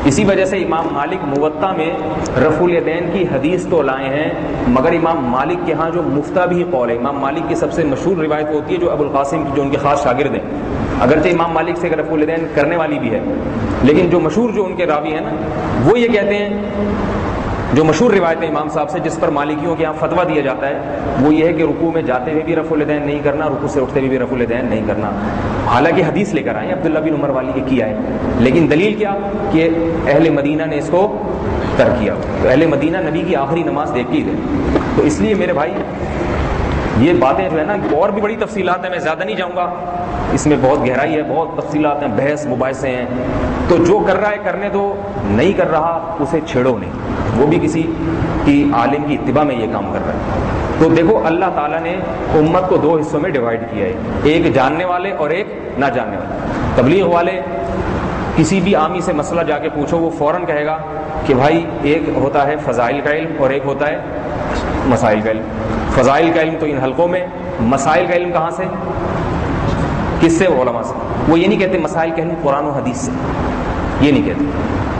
اسی وجہ سے امام مالک موطا میں رفع الیدین کی حدیث تو لائے ہیں، مگر امام مالک کے ہاں جو مفتہ بھی قول ہے، امام مالک کی سب سے مشہور روایت ہوتی ہے جو ابو القاسم کی، جو ان کے خاص شاگرد ہیں، اگرچہ امام مالک سے رفع الیدین کرنے والی بھی ہے، لیکن جو مشہور جو ان کے راوی ہیں نا، وہ یہ کہتے ہیں، جو مشہور روایت ہے امام صاحب سے جس پر مالکیوں کے یہاں فتویٰ دیا جاتا ہے، وہ یہ ہے کہ رکوع میں جاتے ہوئے بھی رفع الیدین نہیں کرنا، رکوع سے اٹھتے ہوئے بھی رفع الیدین نہیں کرنا۔ حالانکہ حدیث لے کر آئے عبداللہ بن عمر والی یہ کیا ہے، لیکن دلیل کیا کہ اہل مدینہ نے اس کو ترک کیا، تو اہل مدینہ نبی کی آخری نماز دیکھ کے ہی تھے۔ تو اس لیے میرے بھائی یہ باتیں جو ہے نا، اور بھی بڑی تفصیلات ہیں، میں زیادہ نہیں جاؤں گا، اس میں بہت گہرائی ہے، بہت تفصیلات ہیں، بحث مباحثے ہیں، تو جو کر رہا ہے کرنے دو، نہیں کر رہا اسے چھیڑو نہیں، وہ بھی کسی کی عالم کی اتباع میں یہ کام کر رہا ہے۔ تو دیکھو اللہ تعالیٰ نے امت کو دو حصوں میں ڈیوائیڈ کیا ہے، ایک جاننے والے اور ایک نہ جاننے والے۔ تبلیغ والے کسی بھی عامی سے مسئلہ جا کے پوچھو، وہ فوراً کہے گا کہ بھائی ایک ہوتا ہے فضائل کا علم اور ایک ہوتا ہے مسائل کا علم۔ فضائل کا علم تو ان حلقوں میں، مسائل کا علم کہاں سے؟ کس سے؟ علماء سے۔ وہ یہ نہیں کہتے مسائل کا علم قرآن و حدیث سے، یہ نہیں کہتے،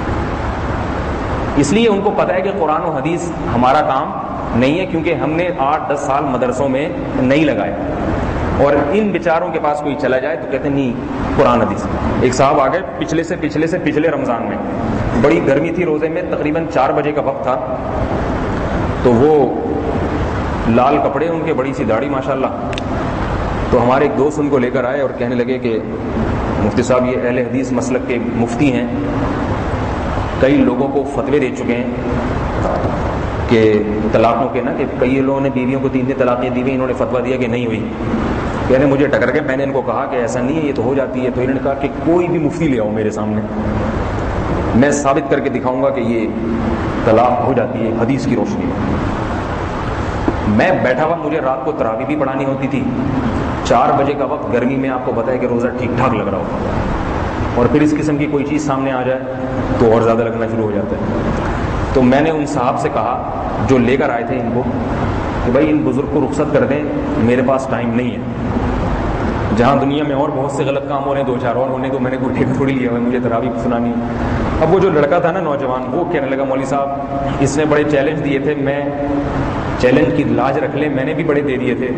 اس لیے ان کو پتہ ہے کہ قرآن و حدیث ہمارا کام نہیں ہے، کیونکہ ہم نے 8-10 سال مدرسوں میں نہیں لگائے، اور ان بیچاروں کے پاس کوئی چلا جائے تو کہتے ہیں نہیں قرآن حدیث۔ ایک صاحب آ گئے پچھلے رمضان میں، بڑی گرمی تھی، روزے میں تقریباً 4 بجے کا وقت تھا، تو وہ لال کپڑے ان کے، بڑی سی داڑھی ماشاءاللہ، تو ہمارے ایک دوست ان کو لے کر آئے اور کہنے لگے کہ مفتی صاحب یہ اہل حدیث مسلک کے مفتی ہیں، کئی لوگوں کو فتوے دے چکے ہیں کہ طلاقوں کے نا، کہ کئی لوگوں نے بیویوں کو 3 طلاقیں دی ہوئی، انہوں نے فتویٰ دیا کہ نہیں ہوئی، کہنے مجھے ٹکر کے، میں نے ان کو کہا کہ ایسا نہیں ہے، یہ تو ہو جاتی ہے، تو انہوں نے کہا کہ کوئی بھی مفتی لے آؤ میرے سامنے، میں ثابت کر کے دکھاؤں گا کہ یہ طلاق ہو جاتی ہے حدیث کی روشنی میں۔ میں بیٹھا ہوا، مجھے رات کو تراویح بھی پڑھانی ہوتی تھی، 4 بجے کا وقت، گرمی میں آپ کو پتہ ہے کہ روزہ ٹھیک ٹھاک لگ رہا ہوتا، اور پھر اس قسم کی کوئی چیز سامنے آ جائے تو اور زیادہ لگنا شروع ہو جاتا ہے۔ تو میں نے ان صاحب سے کہا جو لے کر آئے تھے ان کو کہ بھائی ان بزرگ کو رخصت کر دیں، میرے پاس ٹائم نہیں ہے، جہاں دنیا میں اور بہت سے غلط کام ہو رہے ہیں، 2-4 اور ہونے کو میں نے کوئی ٹھیک تھوڑی لیا ہوا ہے، مجھے تراویح سنانی۔ اب وہ جو لڑکا تھا نا نوجوان، وہ کہنے لگا مولوی صاحب اس نے بڑے چیلنج دیے تھے، میں چیلنج کی لاج رکھ لیں، میں نے بھی بڑے دے دیے تھے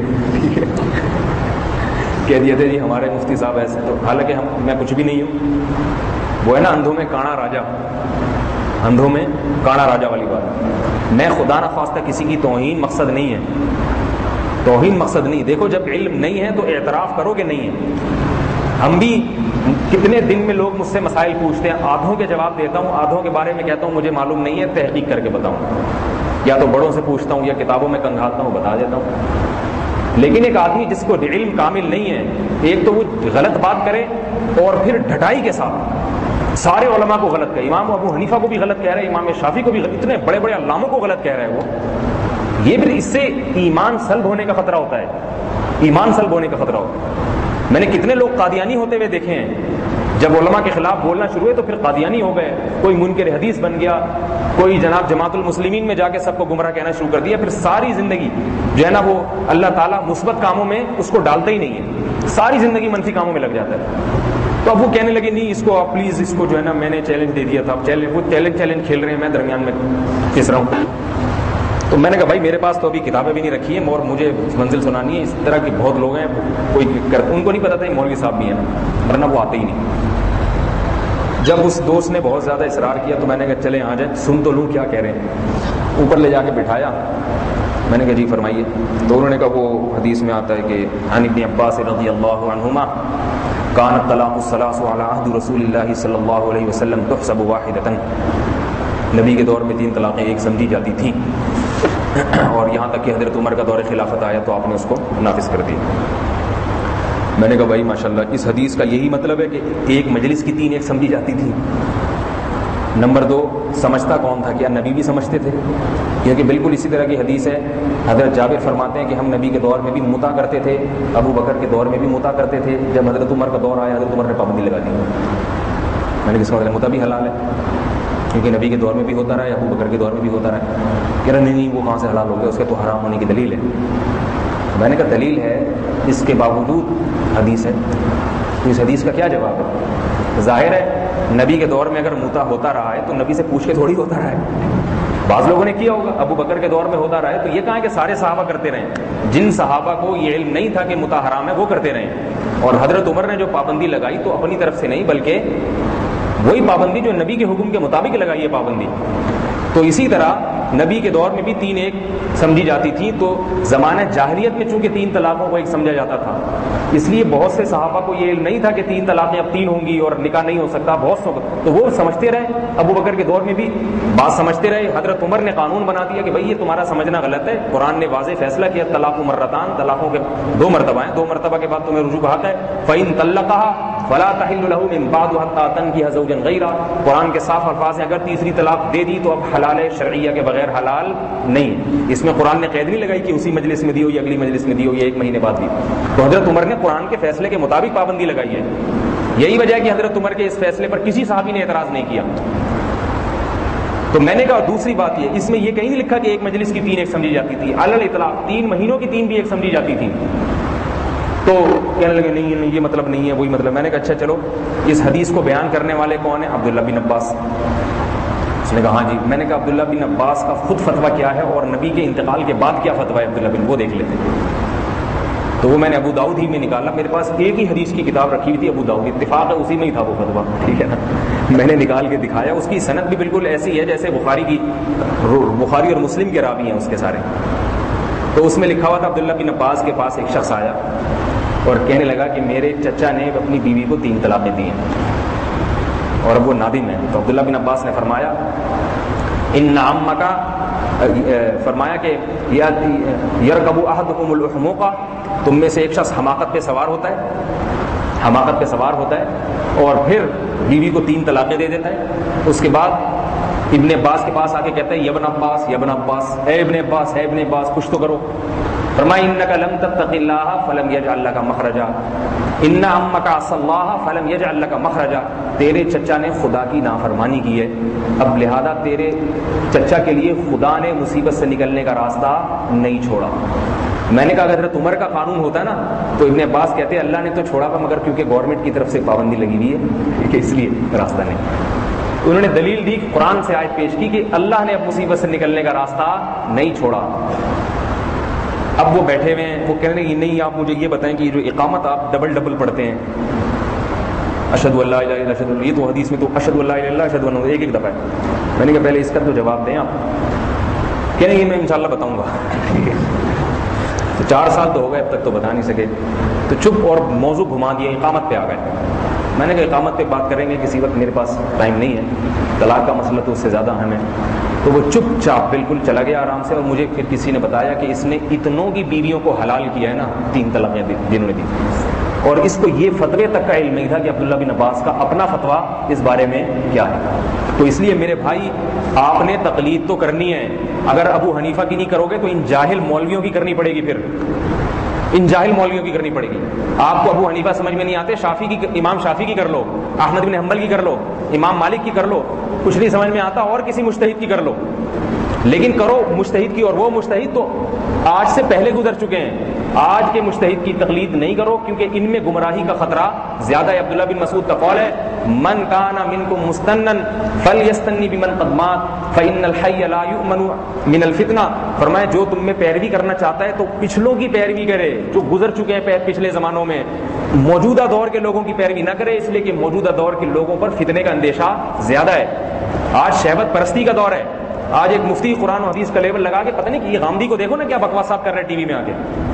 کہہ دیے تھے جی ہمارے مفتی صاحب ایسے، تو حالانکہ میں کچھ بھی نہیں ہوں، وہ ہے نا اندھوں میں کانا راجا، اندھوں میں کانا راجا والی بات۔ میں خدا نخواستہ کسی کی توہین مقصد نہیں ہے، توہین مقصد نہیں، دیکھو جب علم نہیں ہے تو اعتراف کرو کہ نہیں ہے۔ ہم بھی کتنے دن میں لوگ مجھ سے مسائل پوچھتے ہیں، آدھوں کے جواب دیتا ہوں، آدھوں کے بارے میں کہتا ہوں مجھے معلوم نہیں ہے، تحقیق کر کے بتاؤں، یا تو بڑوں سے پوچھتا ہوں یا کتابوں میں کنگھالتا ہوں، بتا دیتا ہوں۔ لیکن ایک آدمی جس کو علم کامل نہیں ہے، ایک تو وہ غلط بات کرے اور پھر ڈھٹائی کے ساتھ سارے علماء کو غلط کہے، امام ابو حنیفہ کو بھی غلط کہہ رہا ہے، امام شافعی کو بھی غلط، اتنے بڑے بڑے علاموں کو غلط کہہ رہا ہے وہ، یہ پھر اس سے ایمان سلب ہونے کا خطرہ ہوتا ہے، ایمان سلب ہونے کا خطرہ ہوتا ہے۔ میں نے کتنے لوگ قادیانی ہوتے ہوئے دیکھے ہیں، جب علماء کے خلاف بولنا شروع ہوئے تو پھر قادیانی ہو گئے، کوئی منکر حدیث بن گیا، کوئی جناب جماعت المسلمین میں جا کے سب کو گمراہ کہنا شروع کر دیا، پھر ساری زندگی جو ہے نا وہ اللہ تعالیٰ مثبت کاموں میں اس کو ڈالتا ہی نہیں ہے، ساری زندگی منفی کاموں میں لگ جاتا ہے۔ تو اب وہ کہنے لگے نہیں اس کو آپ پلیز، اس کو جو ہے نا میں نے چیلنج دے دیا تھا، وہ چیلنج کھیل رہے ہیں، میں درمیان میں پھنس رہا ہوں۔ تو میں نے کہا بھائی میرے پاس تو ابھی کتابیں بھی نہیں رکھی ہیں اور مجھے منزل سنانی ہے، اس طرح کے بہت لوگ ہیں، کوئی ان کو نہیں پتا تھا مولوی صاحب بھی ہیں نا، ورنہ وہ آتے ہی نہیں۔ جب اس دوست نے بہت زیادہ اصرار کیا تو میں نے کہا چلیں آ جائیں، سن تو لوں کیا کہہ رہے ہیں۔ اوپر لے جا کے بٹھایا، میں نے کہا جی فرمائیے۔ تو انہوں نے کہا وہ حدیث میں آتا ہے کہ عن ابن عباس رضی اللہ عنہما کانت طلاق الثلاث علی عہد رسول اللہ صلی اللہ علیہ وسلم تحسب واحدۃ، نبی کے دور میں 3 طلاقیں ایک سمجھی جاتی تھیں، اور یہاں تک کہ حضرت عمر کا دور خلافت آیا تو آپ نے اس کو نافذ کر دیا۔ میں نے کہا بھائی ماشاءاللہ اس حدیث کا یہی مطلب ہے کہ ایک مجلس کی 3 ایک سمجھی جاتی تھی۔ نمبر 2 سمجھتا کون تھا؟ کیا نبی بھی سمجھتے تھے؟ یہ کہ بالکل اسی طرح کی حدیث ہے، حضرت جابر فرماتے ہیں کہ ہم نبی کے دور میں بھی متا کرتے تھے، ابو بکر کے دور میں بھی متا کرتے تھے، جب حضرت عمر کا دور آیا حضرت عمر نے پابندی لگا دی۔ میں نے کس کا مطلب متا بھی حلال ہے کیونکہ نبی کے دور میں بھی ہوتا رہا ہے، ابو بکر کے دور میں بھی ہوتا رہا ہے۔ کہہ رہا نہیں وہ کہاں سے حلال ہو گیا، اس کے تو حرام ہونے کی دلیل ہے۔ میں نے کہا دلیل ہے، اس کے باوجود حدیث ہے، تو اس حدیث کا کیا جواب ہے؟ ظاہر ہے نبی کے دور میں اگر موتا ہوتا رہا ہے تو نبی سے پوچھ کے تھوڑی ہوتا رہا ہے. بعض لوگوں نے کیا ہوگا, ابو بکر کے دور میں ہوتا رہا ہے, تو یہ کہاں ہے کہ سارے صحابہ کرتے رہے. جن صحابہ کو یہ علم نہیں تھا کہ متا حرام ہے وہ کرتے رہے. اور حضرت عمر نے جو پابندی لگائی تو اپنی طرف سے نہیں, بلکہ وہی پابندی جو نبی کے حکم کے مطابق لگائی ہے پابندی. تو اسی طرح نبی کے دور میں بھی 3 ایک سمجھی جاتی تھی, تو زمانہ جاہلیت میں چونکہ 3 طلاقوں کو ایک سمجھا جاتا تھا, اس لیے بہت سے صحابہ کو یہ علم نہیں تھا کہ 3 طلاقیں اب 3 ہوں گی اور نکاح نہیں ہو سکتا. بہت سو تو وہ سمجھتے رہے. ابو بکر کے دور میں بھی بات سمجھتے رہے. حضرت عمر نے قانون بنا دیا کہ بھائی یہ تمہارا سمجھنا غلط ہے. قرآن نے واضح فیصلہ کیا, طلاق مرتان, طلاقوں کے 2 مرتبہ ہیں, 2 مرتبہ کے بعد تمہیں رجوع کا حق ہے. فَإِن طَلَّقَهَا فَلَا تَحِلُّ لَهُ مِن بَعْدُ حَتَّىٰ تَنكِحَ زَوْجًا غَيْرَهُ. قرآن کے صاف الفاظ ہیں, اگر تیسری طلاق دے دی تو اب حلال ہے, شرعیہ کے بغیر حلال نہیں. اس میں قرآن نے قید نہیں لگائی کہ اسی مجلس میں دی ہو یا اگلی مجلس میں دی ہو یا 1 مہینے بعد دی. تو حضرت عمر نے قرآن کے فیصلے کے مطابق پابندی لگائی ہے. یہی وجہ ہے کہ حضرت عمر کے اس فیصلے پر کسی صحابی نے اعتراض نہیں کیا. تو میں نے کہا دوسری بات یہ, اس میں یہ کہیں نہیں لکھا کہ 1 مجلس کی 3 ایک سمجھی جاتی تھی. علی الاطلاق 3 مہینوں کی 3 بھی ایک سمجھی جاتی تھی. تو کہنے لگے نہیں یہ مطلب نہیں ہے, وہی مطلب. میں نے کہا اچھا چلو, اس حدیث کو بیان کرنے والے کون ہیں؟ عبداللہ بن عباس. اس نے کہا ہاں جی. میں نے کہا عبداللہ بن عباس کا خود فتویٰ کیا ہے اور نبی کے انتقال کے بعد کیا فتویٰ ہے عبداللہ بن, وہ دیکھ لیتے. تو وہ میں نے ابو داؤد ہی میں نکالا. میرے پاس ایک ہی حدیث کی کتاب رکھی ہوئی تھی, ابو داؤد, اتفاق ہے اسی میں ہی تھا وہ فتویٰ, ٹھیک ہے نا. میں نے نکال کے دکھایا. اس کی سند بھی بالکل ایسی ہے جیسے بخاری اور مسلم کے راوی ہیں اس کے سارے. تو اس میں لکھا ہوا تھا عبداللہ بن عباس کے پاس ایک شخص آیا اور کہنے لگا کہ میرے چچا نے اپنی بیوی کو 3 طلاقیں دی ہیں اور اب وہ نادم ہے. تو عبداللہ بن عباس نے فرمایا ان عمک, فرمایا کہ یرکب احدکم الحموق, تم میں سے ایک شخص حماقت پہ سوار ہوتا ہے اور پھر بیوی کو 3 طلاقیں دے دیتا ہے. اس کے بعد ابن عباس کے پاس آ کے کہتا ہے یا ابن عباس, اے ابن عباس کچھ تو کرو. فرمایا انک لم تتق اللہ فلم یجعل لک مخرجا, ان عمک عصى اللہ فلم یجعل لک مخرجا. تیرے چچا نے خدا کی نافرمانی کی ہے, اب لہذا تیرے چچا کے لیے خدا نے مصیبت سے نکلنے کا راستہ نہیں چھوڑا. میں نے کہا اگر حضرت عمر کا قانون ہوتا ہے نا تو ابن عباس کہتے ہیں اللہ نے تو چھوڑا تھا مگر کیونکہ گورنمنٹ کی طرف سے پابندی لگی ہوئی ہے کہ اس لیے راستہ نہیں. انہوں نے دلیل دی, قرآن سے آیت پیش کی کہ اللہ نے اب مصیبت سے نکلنے کا راستہ نہیں چھوڑا. اب وہ بیٹھے ہوئے ہیں, وہ کہنے لگے نہیں آپ مجھے یہ بتائیں کہ جو اقامت آپ ڈبل پڑھتے ہیں, اشہد ان لا الہ الا اللہ, اشہد, یہ تو حدیث میں تو اشہد ان لا الہ الا اللہ, اشہد ان, ایک دفعہ ہے. میں نے کہا پہلے اس کا تو جواب دیں آپ. کہنے لگے میں انشاءاللہ بتاؤں گا. تو 4 سال تو ہو گئے اب تک تو بتا نہیں سکے. تو چپ اور موضوع گھما دیا, اقامت پہ آ گئے. میں نے کہا اقامت پہ بات کریں گے کسی وقت, میرے پاس ٹائم نہیں ہے, طلاق کا مسئلہ تو اس سے زیادہ اہم ہے. تو وہ چپ چاپ بالکل چلا گیا آرام سے. اور مجھے پھر کسی نے بتایا کہ اس نے اتنوں کی بیویوں کو حلال کیا ہے نا, 3 طلاقیں جنہوں نے دی, اور اس کو یہ فتوے تک کا علم نہیں تھا کہ عبداللہ بن عباس کا اپنا فتویٰ اس بارے میں کیا ہے. تو اس لیے میرے بھائی آپ نے تقلید تو کرنی ہے. اگر ابو حنیفہ کی نہیں کرو گے تو ان جاہل مولویوں کی کرنی پڑے گی. پھر ان جاہل مولویوں کی کرنی پڑے گی. آپ کو ابو حنیفہ سمجھ میں نہیں آتے, امام شافعی کی کر لو, احمد بن حنبل کی کر لو, امام مالک کی کر لو. کچھ نہیں سمجھ میں آتا اور کسی مجتہد کی کر لو, لیکن کرو مجتہد کی. اور وہ مجتہد تو آج سے پہلے گزر چکے ہیں. آج کے مجتہد کی تقلید نہیں کرو کیونکہ ان میں گمراہی کا خطرہ زیادہ ہے. عبداللہ بن مسعود کا قول ہے من کان منکم مستنن فلیستنی بمن قد مات فإن الحی لا یؤمن من الفتنہ. فرمایا جو تم میں پیروی کرنا چاہتا ہے تو پچھلوں کی پیروی کرے جو گزر چکے ہیں پچھلے زمانوں میں. موجودہ دور کے لوگوں کی پیروی نہ کرے, اس لیے کہ موجودہ دور کے لوگوں پر فتنے کا اندیشہ زیادہ ہے. آج شہوت پرستی کا دور ہے. آج ایک مفتی قرآن و حدیث کا لیبل لگا کے پتہ نہیں کہ یہ غامدی کو دیکھو نا کیا بکواس صاحب کر رہے ہیں ٹی وی میں آ کے.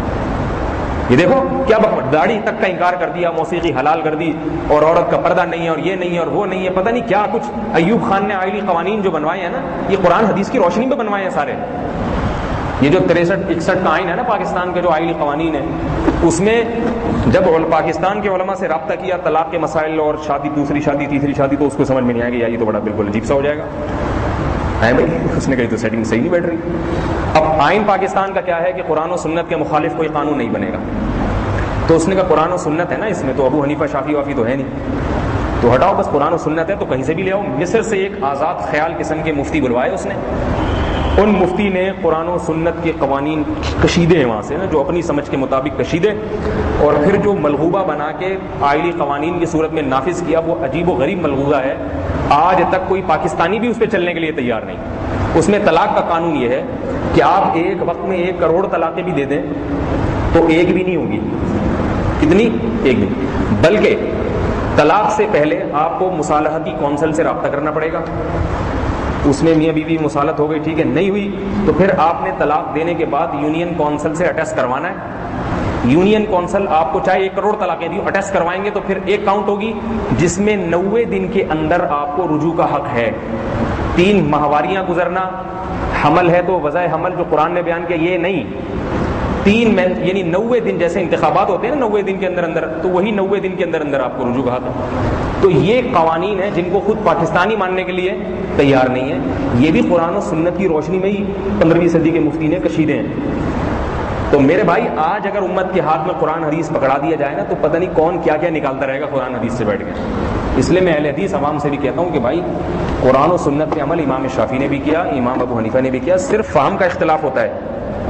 یہ دیکھو کیا بکواس, داڑھی تک کا انکار کر دیا, موسیقی حلال کر دی, اور عورت کا پردہ نہیں ہے, اور یہ نہیں ہے اور وہ نہیں ہے, پتہ نہیں کیا کچھ. ایوب خان نے آئلی قوانین جو بنوائے ہیں نا, یہ قرآن حدیث کی روشنی میں بنوائے ہیں سارے. یہ جو 63-61 کا آئین ہے نا پاکستان کے جو آئلی قوانین ہیں, اس میں جب پاکستان کے علماء سے رابطہ کیا طلاق کے مسائل اور شادی, دوسری شادی, تیسری شادی, تو اس کو سمجھ میں نہیں آئے گا, یہ تو بڑا بالکل عجیب سا ہو جائے گا. ہے بھائی, اس نے کہی تو سیٹنگ صحیح نہیں بیٹھ رہی. اب آئین پاکستان کا کیا ہے کہ قرآن و سنت کے مخالف کوئی قانون نہیں بنے گا. تو اس نے کہا قرآن و سنت ہے نا اس میں, تو ابو حنیفہ شافعی وافی تو ہے نہیں, تو ہٹاؤ بس قرآن و سنت ہے تو کہیں سے بھی لے آؤ. مصر سے ایک آزاد خیال قسم کے مفتی بلوائے اس نے, ان مفتی نے قرآن و سنت کے قوانین کشیدے ہیں وہاں سے نا، جو اپنی سمجھ کے مطابق کشیدے، اور پھر جو ملغوبہ بنا کے آئلی قوانین کی صورت میں نافذ کیا، وہ عجیب و غریب ملغوبہ ہے. آج تک کوئی پاکستانی بھی اس پہ چلنے کے لیے تیار نہیں. اس میں طلاق کا قانون یہ ہے کہ آپ ایک وقت میں 1 کروڑ طلاقیں بھی دے دیں تو ایک بھی نہیں ہوگی. کتنی؟ ایک بھی. بلکہ طلاق سے پہلے آپ کو مصالحتی کونسل سے رابطہ کرنا پڑے گا. اس میں میاں بیوی مصالحت ہو گئی، ٹھیک ہے، نہیں ہوئی تو پھر آپ نے طلاق دینے کے بعد یونین کونسل سے اٹیسٹ کروانا ہے. یونین کونسل آپ کو چاہے 1 کروڑ طلاقیں دی، اٹیسٹ کروائیں گے تو پھر ایک کاؤنٹ ہوگی جس میں 90 دن کے اندر آپ کو رجوع کا حق ہے. 3 ماہواریاں گزرنا، حمل ہے تو وضع حمل جو قرآن نے بیان کیا یہ نہیں، 3 یعنی 90 دن، جیسے انتخابات ہوتے ہیں نا 90 دن کے اندر اندر، تو وہی 90 دن کے اندر اندر آپ کو رجوع کا حق ہے. تو یہ قوانین ہیں جن کو خود پاکستانی ماننے کے لیے تیار نہیں ہے. یہ بھی قرآن و سنت کی روشنی میں ہی 15ویں صدی کے مفتی نے کشیدے ہیں. تو میرے بھائی آج اگر امت کے ہاتھ میں قرآن حدیث پکڑا دیا جائے نا تو پتہ نہیں کون کیا کیا نکالتا رہے گا قرآن حدیث سے بیٹھ کے. اس لیے میں اہل حدیث عوام سے بھی کہتا ہوں کہ بھائی قرآن و سنت پہ عمل امام شافعی نے بھی کیا، امام ابو حنیفہ نے بھی کیا. صرف فہم کا اختلاف ہوتا ہے،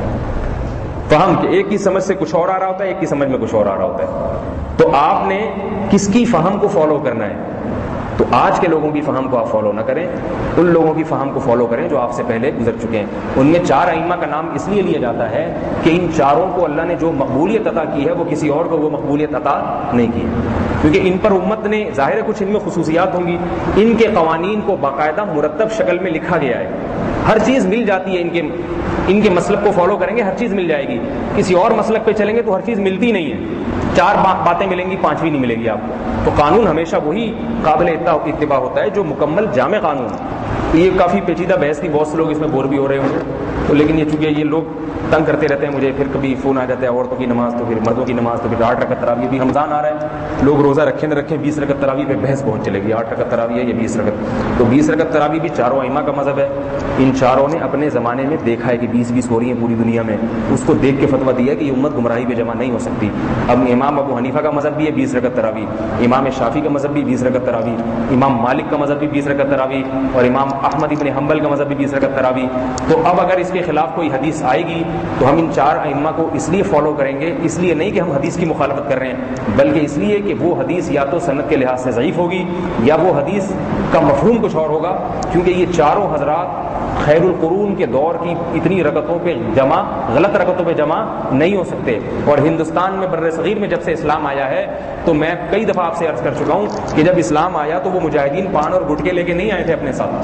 فہم کہ ایک کی سمجھ سے کچھ اور آ رہا ہوتا ہے، ایک کی سمجھ میں کچھ اور آ رہا ہوتا ہے. تو آپ نے کس کی فہم کو فالو کرنا ہے؟ تو آج کے لوگوں کی فہم کو آپ فالو نہ کریں، ان لوگوں کی فہم کو فالو کریں جو آپ سے پہلے گزر چکے ہیں. ان میں 4 ائمہ کا نام اس لیے لیا جاتا ہے کہ ان چاروں کو اللہ نے جو مقبولیت عطا کی ہے وہ کسی اور کو وہ مقبولیت عطا نہیں کی، کیونکہ ان پر امت نے، ظاہر ہے کچھ ان میں خصوصیات ہوں گی، ان کے قوانین کو باقاعدہ مرتب شکل میں لکھا گیا ہے. ہر چیز مل جاتی ہے، ان کے مسلک کو فالو کریں گے ہر چیز مل جائے گی. کسی اور مسلک پہ چلیں گے تو ہر چیز ملتی نہیں ہے. 4 باتیں ملیں گی، 5ویں نہیں ملے گی آپ کو. تو قانون ہمیشہ وہی قابل اتباع ہوتا ہے جو مکمل جامع قانون. تو یہ کافی پیچیدہ بحث تھی، بہت سے لوگ اس میں بور بھی ہو رہے ہوں گے تو، لیکن یہ چونکہ یہ لوگ تنگ کرتے رہتے ہیں مجھے، پھر کبھی فون آ جاتا ہے عورتوں کی نماز تو پھر مردوں کی نماز تو پھر 8 رکعت تراویح. بھی رمضان آ رہا ہے، لوگ روزہ رکھیں نہ رکھیں 20 رکعت تراویح پہ بحث پہنچ چلے گی. 8 رکعت تراویح ہے یا 20 رکعت، تو 20 رکعت تراویح بھی 4 ائمہ کا مذہب ہے. ان چاروں نے اپنے زمانے میں دیکھا ہے کہ 20 ہو رہی ہیں پوری دنیا میں، اس کو دیکھ کے فتویٰ دیا کہ یہ امت گمراہی پہ جمع نہیں ہو سکتی. اب امام ابو حنیفہ کا مذہب بھی ہے 20 رکعت تراویح، امام شافعی کا مذہب بھی 20 رکعت تراویح، امام مالک کا مذہب بھی 20 رکعت تراویح، اور امام احمد ابن حنبل کا مذہب بھی 20 رکعت تراویح. تو اب اگر اس کے خلاف کوئی حدیث آئے گی تو ہم ان 4 ائمہ کو اس لیے فالو کریں گے، اس لیے نہیں کہ ہم حدیث کی مخالفت کر رہے ہیں، بلکہ اس لیے کہ وہ حدیث یا تو سند کے لحاظ سے ضعیف ہوگی یا وہ حدیث کا مفہوم کچھ اور ہوگا. کیونکہ یہ چاروں حضرات خیر القرون کے دور کی اتنی رکعتوں پہ جمع، غلط رکعتوں پہ جمع نہیں ہو سکتے. اور ہندوستان میں بر صغیر میں جب سے اسلام آیا ہے تو میں کئی دفعہ آپ سے عرض کر چکا ہوں کہ جب اسلام آیا تو وہ مجاہدین پان اور گٹکے لے کے نہیں آئے تھے اپنے ساتھ.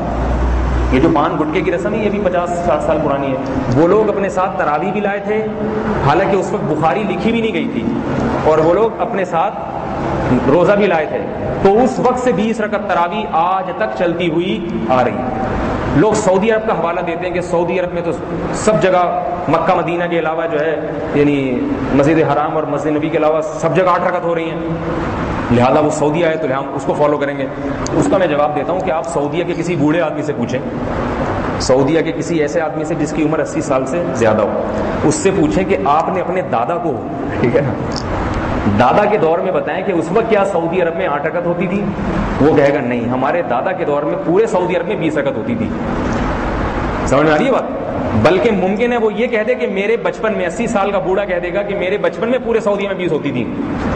یہ جو پان گٹکے کی رسم ہے یہ بھی 50-60 سال پرانی ہے. وہ لوگ اپنے ساتھ تراویح بھی لائے تھے، حالانکہ اس وقت بخاری لکھی بھی نہیں گئی تھی، اور وہ لوگ اپنے ساتھ روزہ بھی لائے تھے. تو اس وقت سے 20 رکعت تراویح آج تک چلتی ہوئی آ رہی ہے. لوگ سعودی عرب کا حوالہ دیتے ہیں کہ سعودی عرب میں تو سب جگہ مکہ مدینہ کے علاوہ جو ہے یعنی مسجد حرام اور مسجد نبی کے علاوہ سب جگہ 8 رکعت ہو رہی ہیں، لہذا وہ سعودی آئے تو ہم اس کو فالو کریں گے. اس کا میں جواب دیتا ہوں کہ آپ سعودیہ کے کسی بوڑھے آدمی سے پوچھیں، سعودیہ کے کسی ایسے آدمی سے جس کی عمر 80 سال سے زیادہ ہو، اس سے پوچھیں کہ آپ نے اپنے دادا کو، ٹھیک ہے نا، دادا کے دور میں بتائیں کہ اس وقت کیا سعودی عرب میں 8 رکعت ہوتی تھی؟ وہ کہے گا نہیں، ہمارے دادا کے دور میں پورے سعودی عرب میں 20 رکعت ہوتی تھی. سمجھ میں آ رہی ہے بات؟ بلکہ ممکن ہے وہ یہ کہہ دے کہ میرے بچپن میں، 80 سال کا بوڑھا کہہ دے گا کہ میرے بچپن میں پورے سعودی میں 20 ہوتی تھی.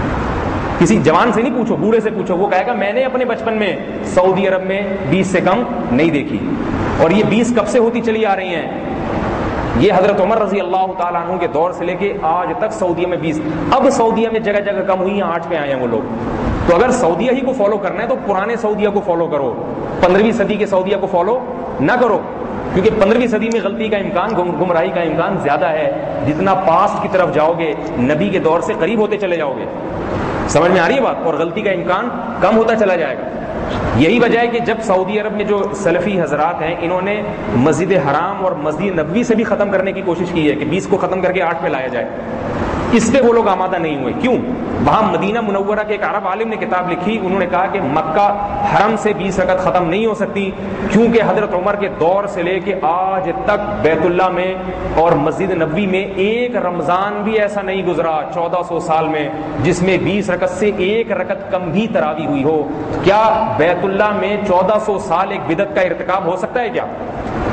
کسی جوان سے نہیں پوچھو، بوڑھے سے پوچھو، وہ کہے گا میں نے اپنے بچپن میں سعودی عرب میں 20 سے کم نہیں دیکھی. اور یہ 20 کب سے ہوتی چلی آ رہی ہیں؟ یہ حضرت عمر رضی اللہ تعالیٰ عنہ کے دور سے لے کے آج تک سعودیہ میں 20. اب سعودیہ میں جگہ جگہ کم ہوئی ہیں، 8 پہ آئے ہیں وہ لوگ. تو اگر سعودیہ ہی کو فالو کرنا ہے تو پرانے سعودیہ کو فالو کرو، 15ویں صدی کے سعودیہ کو فالو نہ کرو، کیونکہ 15ویں صدی میں غلطی کا امکان، گمراہی کا امکان زیادہ ہے. جتنا پاسٹ کی طرف جاؤ گے نبی کے دور سے قریب ہوتے چلے جاؤ گے. سمجھ میں آ رہی ہے بات؟ اور غلطی کا امکان کم ہوتا چلا جائے گا. یہی وجہ ہے کہ جب سعودی عرب میں جو سلفی حضرات ہیں انہوں نے مسجد حرام اور مسجد نبوی سے بھی ختم کرنے کی کوشش کی ہے کہ 20 کو ختم کر کے 8 پہ لایا جائے، اس پہ وہ لوگ آمادہ نہیں ہوئے. کیوں؟ وہاں مدینہ منورہ کے ایک عرب عالم نے کتاب لکھی، انہوں نے کہا کہ مکہ حرم سے 20 رکعت ختم نہیں ہو سکتی، کیونکہ حضرت عمر کے دور سے لے کے آج تک بیت اللہ میں اور مسجد نبوی میں ایک رمضان بھی ایسا نہیں گزرا 1400 سال میں جس میں 20 رکعت سے 1 رکعت کم بھی تراویح ہوئی ہو. کیا بیت اللہ میں 1400 سال ایک بدعت کا ارتکاب ہو سکتا ہے کیا؟